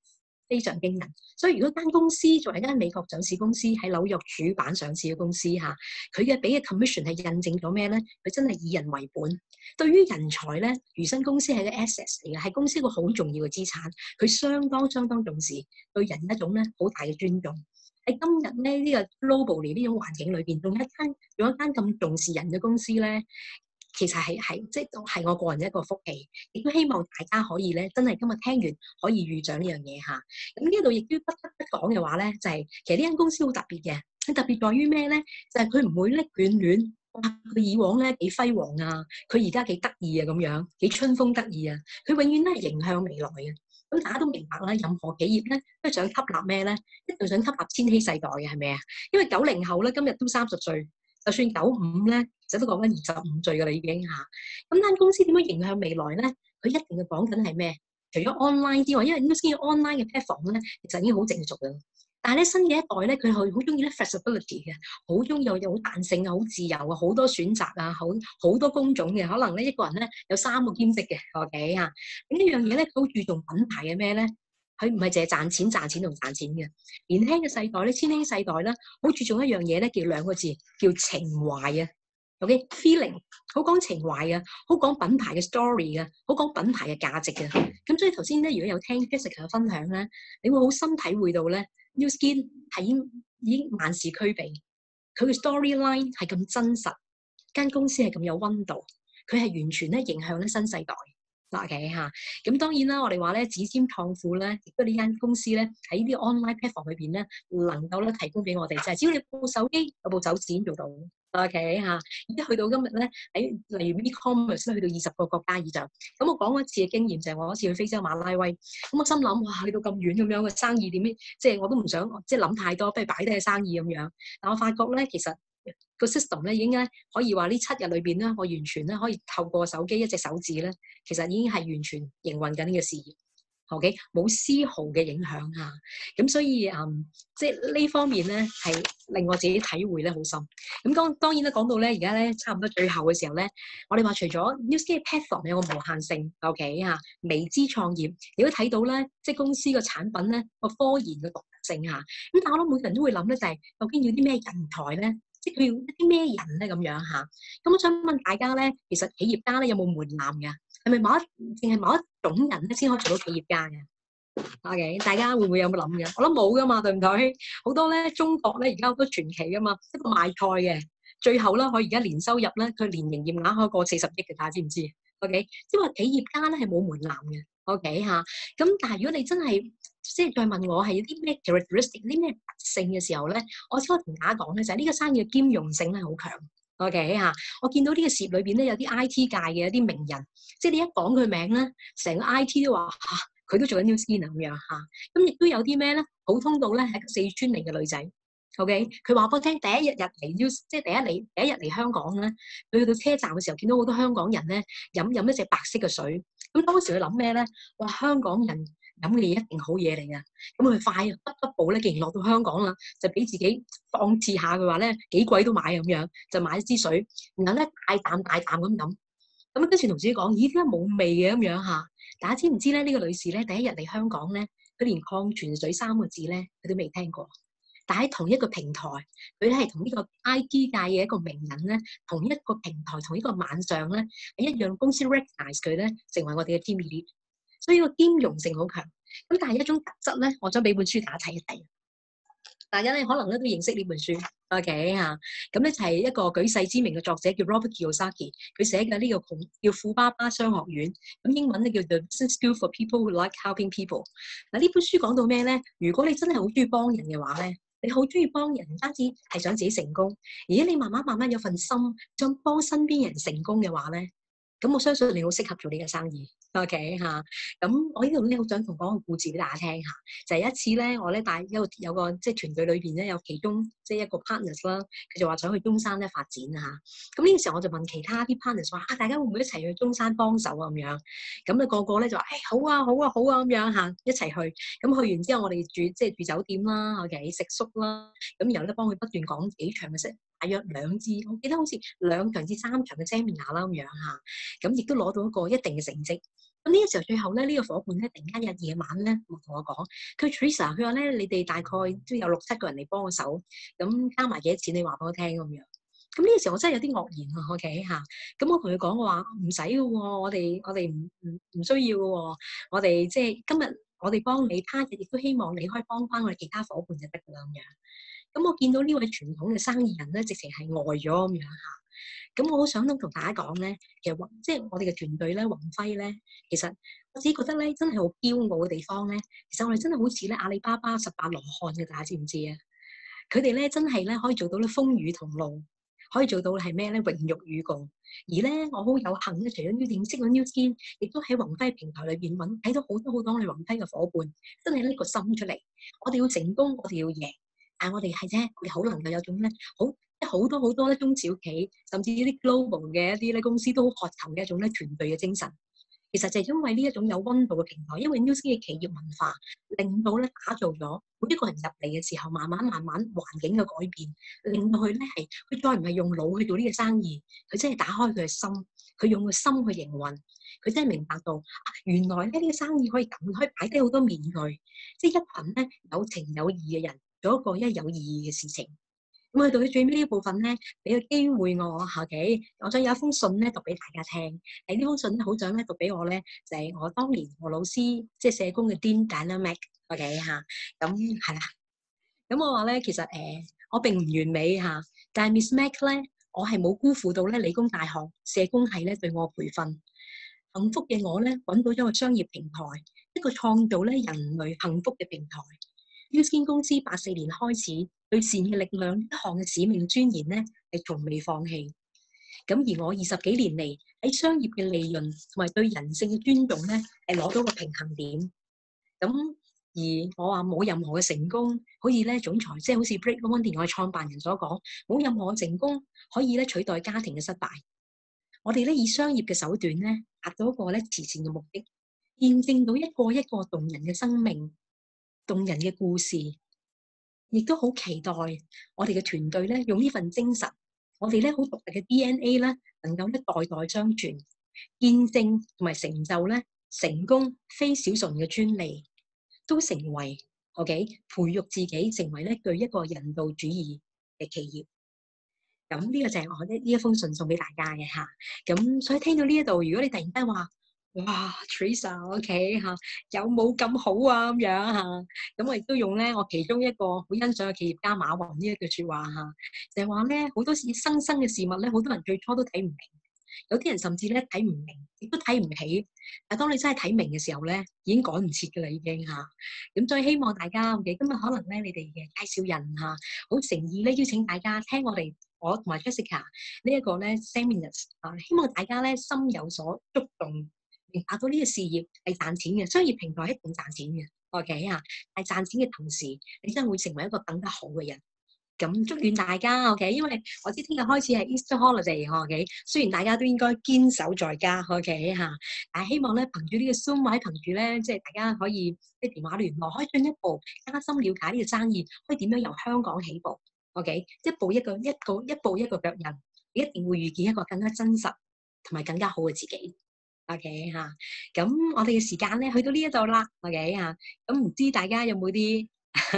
非常驚人。所以如果間公司作為一間美國上市公司喺紐約主板上市嘅公司嚇，佢嘅俾嘅 commission 係印證咗咩咧？佢真係以人為本。對於人才咧，如新公司係個 assets 嚟嘅，係公司一個好重要嘅資產。佢相當重視對人一種咧好大嘅尊重。喺今日咧呢個 globally 呢種環境裏邊，用一間咁重視人嘅公司咧，其實係即係我個人一個福氣，亦都希望大家可以咧真係今日聽完可以遇上呢樣嘢嚇。咁呢度亦都不得不講嘅話咧，就係其實呢間公司好特別嘅，佢特別在於咩咧？就係佢唔會拎卷亂。哇！佢以往咧幾輝煌啊，佢而家幾得意啊咁樣，幾春風得意啊！佢永遠都係迎向未來嘅。咁大家都明白啦，任何企業咧都想吸納咩咧？一定想吸納千禧世代嘅係咪啊？因為90後咧今日都30歲，就算95咧，其實都講緊25歲㗎啦已經嚇。咁間公司點樣迎向未來咧？佢一定要講緊係咩？除咗 online 之外，因為呢啲 online 嘅 platform 咧，其實已經好成熟㗎。但係咧新嘅一代咧，佢好中意咧 flexibility 嘅，好中意有好彈性啊，好自由啊，好多選擇啊，好多工種嘅，可能咧一個人咧有3個兼職嘅 ，OK 嚇。另一樣嘢咧，佢好注重品牌嘅咩咧？佢唔係淨係賺錢同賺錢嘅。年輕嘅世代咧，千禧世代咧，好注重一樣嘢咧，叫2個字，叫情懷啊。OK，feeling，好講情懷啊，好講品牌嘅 story 啊，好講品牌嘅價值嘅。咁所以頭先咧，如果有聽 Jessica 嘅分享咧，你會好深體會到咧。New Skin 係已經萬事俱備，佢嘅 storyline 係咁真實，間公司係咁有溫度，佢係完全咧迎向咧新世代。OK 嚇，咁當然啦，我哋話咧，指尖創富咧，亦都呢間公司咧喺呢啲 online platform 裏邊咧，能夠咧提供俾我哋就係，只要你部手機有部手指做到。OK 嚇，而家去到今日咧，喺例如 e-commerce 咧，去到20個國家以上。咁我講過一次嘅經驗就係我嗰次去非洲馬拉威，咁我心諗哇，去到咁遠咁樣嘅生意點樣？即係我都唔想即係諗太多，不如擺低嘅生意咁樣。但我發覺咧，其實個 system 咧已經咧可以話呢7日裏邊咧，我完全咧可以透過手機一隻手指咧，其實已經係完全營運緊呢個事業。OK，冇絲毫嘅影響啊！咁所以即係呢方面咧，係令我自己體會咧好深。咁當然啦，講到咧而家咧差唔多最後嘅時候咧，我哋話除咗 New Skin 嘅 platform 有個無限性 ，OK 嚇，微資創業，你都睇到咧，即係公司個產品咧個科研嘅獨特性嚇。咁但係我諗每個人都會諗咧，就係究竟要啲咩人才咧？即係佢要一啲咩人咧咁樣嚇？咁我想問大家咧，其實企業家咧有冇門檻㗎？係咪淨係某一種人咧先可以做到企業家嘅 ？OK， 大家會唔會有冇諗嘅？我諗冇噶嘛，對唔對？好多咧，中國咧而家好多傳奇噶嘛，一個賣菜嘅，最後咧佢而家年收入咧，佢年營業額可以過40億嘅，大家知唔知 ？OK， 即係話企業家咧係冇門檻嘅。OK 嚇，咁但係如果你真係即係再問我係有啲咩 characteristic、啲咩特性嘅時候咧，我只可以同大家講咧，就係呢個生意嘅兼容性咧好強。OK 嚇，我見到呢個事業裏邊咧有啲 IT 界嘅有啲名人，即係你一講佢名咧，成個 IT 都話嚇，佢都做緊 New Skin 啊咁樣嚇。咁亦都有啲咩咧，普通到咧係個四川嚟嘅女仔。OK，佢話俾我聽，第一日嚟即係第一日嚟香港咧，佢去到車站嘅時候，見到好多香港人咧飲一隻白色嘅水。咁當時佢諗咩咧？哇，香港人飲嘅嘢一定好嘢嚟㗎。咁佢快急步咧，既然落到香港啦，就俾自己放肆下，佢話咧幾貴都買咁樣，就買一支水，然後咧大啖咁飲。咁跟住同自己講：咦，點解冇味嘅咁樣嚇？大家知唔知咧？呢個女士咧，第一日嚟香港咧，佢連礦泉水3個字咧，佢都未聽過。但喺同一個平台，佢係同呢個 IT 界嘅一個名人咧，同一個平台，同一個晚上咧，係一樣公司 recognize 佢咧，成為我哋嘅 team lead。所以個兼容性好強。咁但係一種特質咧，我想俾本書大家睇一睇。大家咧可能咧都認識呢本書 ，OK 嚇。咁咧就係一個舉世知名嘅作者叫 Robert Kiyosaki，佢寫嘅呢個叫富爸爸商學院，咁英文咧叫 The Business School for People Who Like Helping People。嗱呢本書講到咩咧？如果你真係好中意幫人嘅話咧，你好中意幫人，唔單止係想自己成功，而且你慢慢有份心，想幫身邊人成功嘅話咧，咁我相信你好適合做呢個生意。OK 嚇，咁我呢度咧好想講個故事俾大家聽下，就係一次咧，我咧帶有個即係團隊裏邊咧有其中即係一個 partners 啦，佢就話想去中山咧發展啊嚇。咁呢個時候我就問其他啲 partners 話大家會唔會一齊去中山幫手啊咁樣？咁啊個個咧就話好啊咁樣嚇，一齊去。咁去完之後我哋住酒店啦 ，OK 食宿啦，咁然後咧幫佢不斷講幾場嘅息。大約2至，我記得好似2場至3場嘅 seminar 啦咁樣嚇，咁亦都攞到一個一定嘅成績。 咁呢個時候最後咧，呢個伙伴咧突然間有夜晚咧同我講，佢 Teresa，佢話咧你哋大概都有6-7個人嚟幫我手，咁加埋幾多錢？你話俾我聽咁樣。咁呢個時候我真係有啲愕然啊，OK 嚇。咁我同佢講我話唔使嘅喎，我哋唔需要嘅喎，我哋即係今日我哋幫你，他日亦都希望你可以幫翻我哋其他伙伴就得㗎啦咁樣。咁我見到呢位傳統嘅生意人咧，直情係呆咗咁樣嚇。咁我好想同大家講咧，其實即係我哋嘅團隊咧，宏輝咧，其實我自己覺得咧，真係好驕傲嘅地方咧。其實我哋真係好似咧阿里巴巴18羅漢嘅，大家知唔知啊？佢哋咧真係咧可以做到咧風雨同路，可以做到係咩咧榮辱與共。而咧我好有幸咧，除咗認識咗 New Skin，亦都喺宏輝平台裏邊睇到好多我哋宏輝嘅伙伴，真係拎個心出嚟。我哋要成功，我哋要贏，但係我哋係啫，我哋好能夠有種咧好多咧中小企，甚至啲 global 嘅一啲咧公司都好渴求嘅一種咧團隊嘅精神。其實就係因為呢一種有溫度嘅平台，因為 New Skin 嘅企業文化，令到咧打造咗每一個人入嚟嘅時候，慢慢環境嘅改變，令到佢咧佢再唔係用腦去做呢個生意，佢真係打開佢嘅心，佢用個心去營運，佢真係明白到原來咧呢個生意可以咁，可以擺低好多面具，即係一群咧有情有義嘅人做一個有意義嘅事情。咁去到佢最尾呢一部分咧，俾個機會我，OK，我想有一封信咧讀俾大家聽。呢封信咧好想咧讀俾我咧，就係我當年我老師即係社工嘅 Dean Dynamic，OK 嚇。咁係啦。咁我話咧，其實我並唔完美嚇，但係 Miss Mac 咧，我係冇辜負到咧理工大學社工系咧對我培訓。幸福嘅我咧揾到咗個商業平台，一個創造咧人類幸福嘅平台。New Skin 公司84年開始對善嘅力量呢項嘅使命尊嚴咧係從未放棄。咁而我20幾年嚟喺商業嘅利潤同埋對人性嘅尊重咧係攞到個平衡點。咁而我話冇任何嘅成功，好似咧總裁即係好似 Break One 電台創辦人所講，冇任何嘅成功可以咧取代家庭嘅失敗。我哋咧以商業嘅手段咧達到一個咧慈善嘅目的，見證到一個一個動人嘅生命。動人嘅故事，亦都好期待我哋嘅團隊咧，用呢份精神，我哋咧好獨特嘅 DNA 咧，能夠咧代代相傳，見證同埋成就咧成功非小純嘅專利，都成為 OK 培育自己成為咧具一個人道主義嘅企業。咁呢個就係我呢一封信送俾大家嘅嚇。咁所以聽到呢一度，如果你突然間話，哇 ，Teresa，OK 嚇，有冇咁好啊咁樣嚇？咁我亦都用咧我其中一個好欣賞嘅企業家馬雲呢一句説話嚇，就係話咧好多新生嘅事物咧，好多人最初都睇唔明，有啲人甚至咧睇唔明，亦都睇唔起。但係當你真係睇明嘅時候咧，已經趕唔切㗎啦已經嚇。咁所以希望大家嘅今日可能咧，你哋嘅介紹人嚇，好誠意咧邀請大家聽我同埋 Jessica 呢一個咧 seminars 啊，希望大家咧心有所觸動。明白到呢個事業係賺錢嘅，商業平台一定賺錢嘅 ，OK 啊？係賺錢嘅同時，你真係會成為一個更加好嘅人。咁祝願大家 OK，因為我知聽日開始係 Easter Holiday，OK，雖然大家都應該堅守在家 ，OK 嚇，但係希望咧憑住呢個 Zoom 或者憑住咧，即係大家可以即係電話聯絡，可以進一步加深了解呢個生意，可以點樣由香港起步 ，OK，一步一個腳印，你一定會遇見一個更加真實同埋更加好嘅自己。OK 嚇，咁我哋嘅時間咧去到呢一度啦。OK 嚇，咁唔知大家有冇啲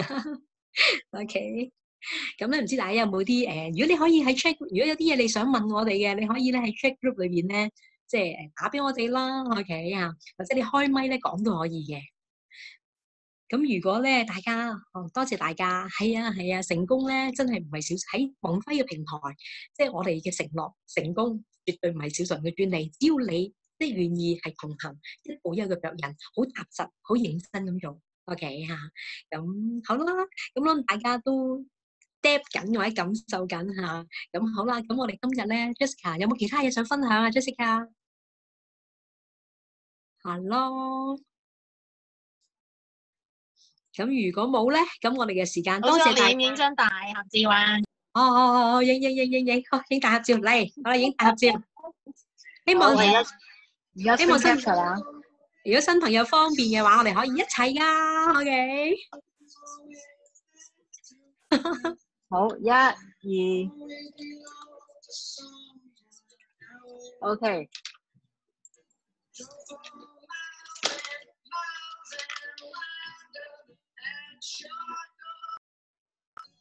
OK，咁咧唔知大家有冇啲如果你可以喺 chat， 如果有啲嘢你想問我哋嘅，你可以咧喺 chat group 裏邊咧，即係打俾我哋啦。OK 嚇，或者你開咪咧講都可以嘅。咁如果咧大家，多謝大家，係啊，成功咧真係唔係小喺宏輝嘅平台，即係我哋嘅承諾，成功絕對唔係小純嘅專利，只要你即係願意係同行，一步一個腳印，好踏實，好認真咁做 ，OK 嚇。咁好啦，咁我諗大家都 dep 緊或者感受緊嚇。咁好啦，咁我哋今日咧 ，Jessica 有冇其他嘢想分享啊 ？Jessica，Hello。咁如果冇咧，咁我哋嘅時間多謝大家。 影張大合照啊！ 影，影大合照嚟，我哋影大合照。希望而家先 capture 啦。 如果新朋友方便嘅話，我哋可以一齊噶 ，OK。 好，1、2 ，OK。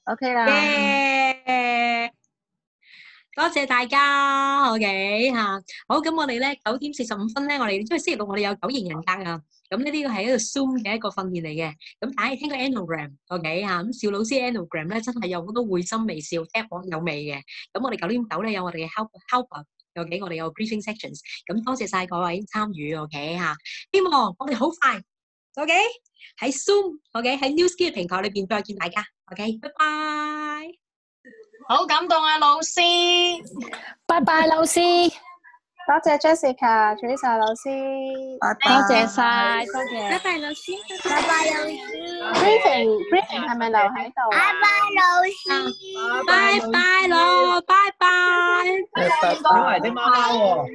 OK 啦。 耶！多謝大家，OK 嚇。好，咁我哋咧9:45咧，我哋因為星期六我哋有九型人格啊。咁呢個係一個 Zoom 嘅一個訓練嚟嘅。咁大家聽過 Enneagram，OK 嚇。咁邵老師 Enneagram 咧真係有好多會心微笑、tap 我有味嘅。咁我哋9:9咧有我哋嘅 helper，OK， 我哋有 briefing sections。咁多謝晒各位參與，OK 嚇。希望我哋好快，OK 喺 Zoom，OK 喺 New Skill 平台裏邊再見大家，OK，拜拜。 好感動啊，老師！ 拜拜，老師。 多謝 Jessica、Teresa 老師。 多謝晒，多謝。 拜拜，老師。 拜拜，老師。 Briefing 係咪留喺度？ 拜拜，老師。 拜拜咯，拜拜。 小孩的媽媽喎，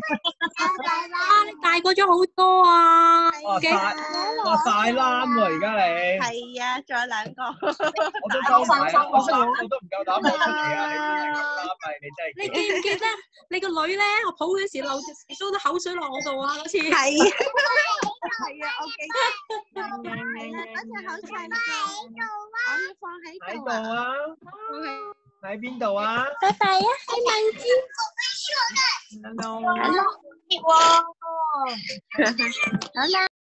你大個咗好多啊！ 晒冷喎，而家你係啊，仲有兩個。 我都收埋啊，我都唔夠膽攞出嚟啊！你真係， 你記唔記得你個女咧？我抱嗰時漏咗口水落我度啊！嗰次係啊，係啊，我記得。嗰隻好長嘅，我要放喺度啊。 喺邊度啊？ 拜拜啊，係民主 Hello。 好啦。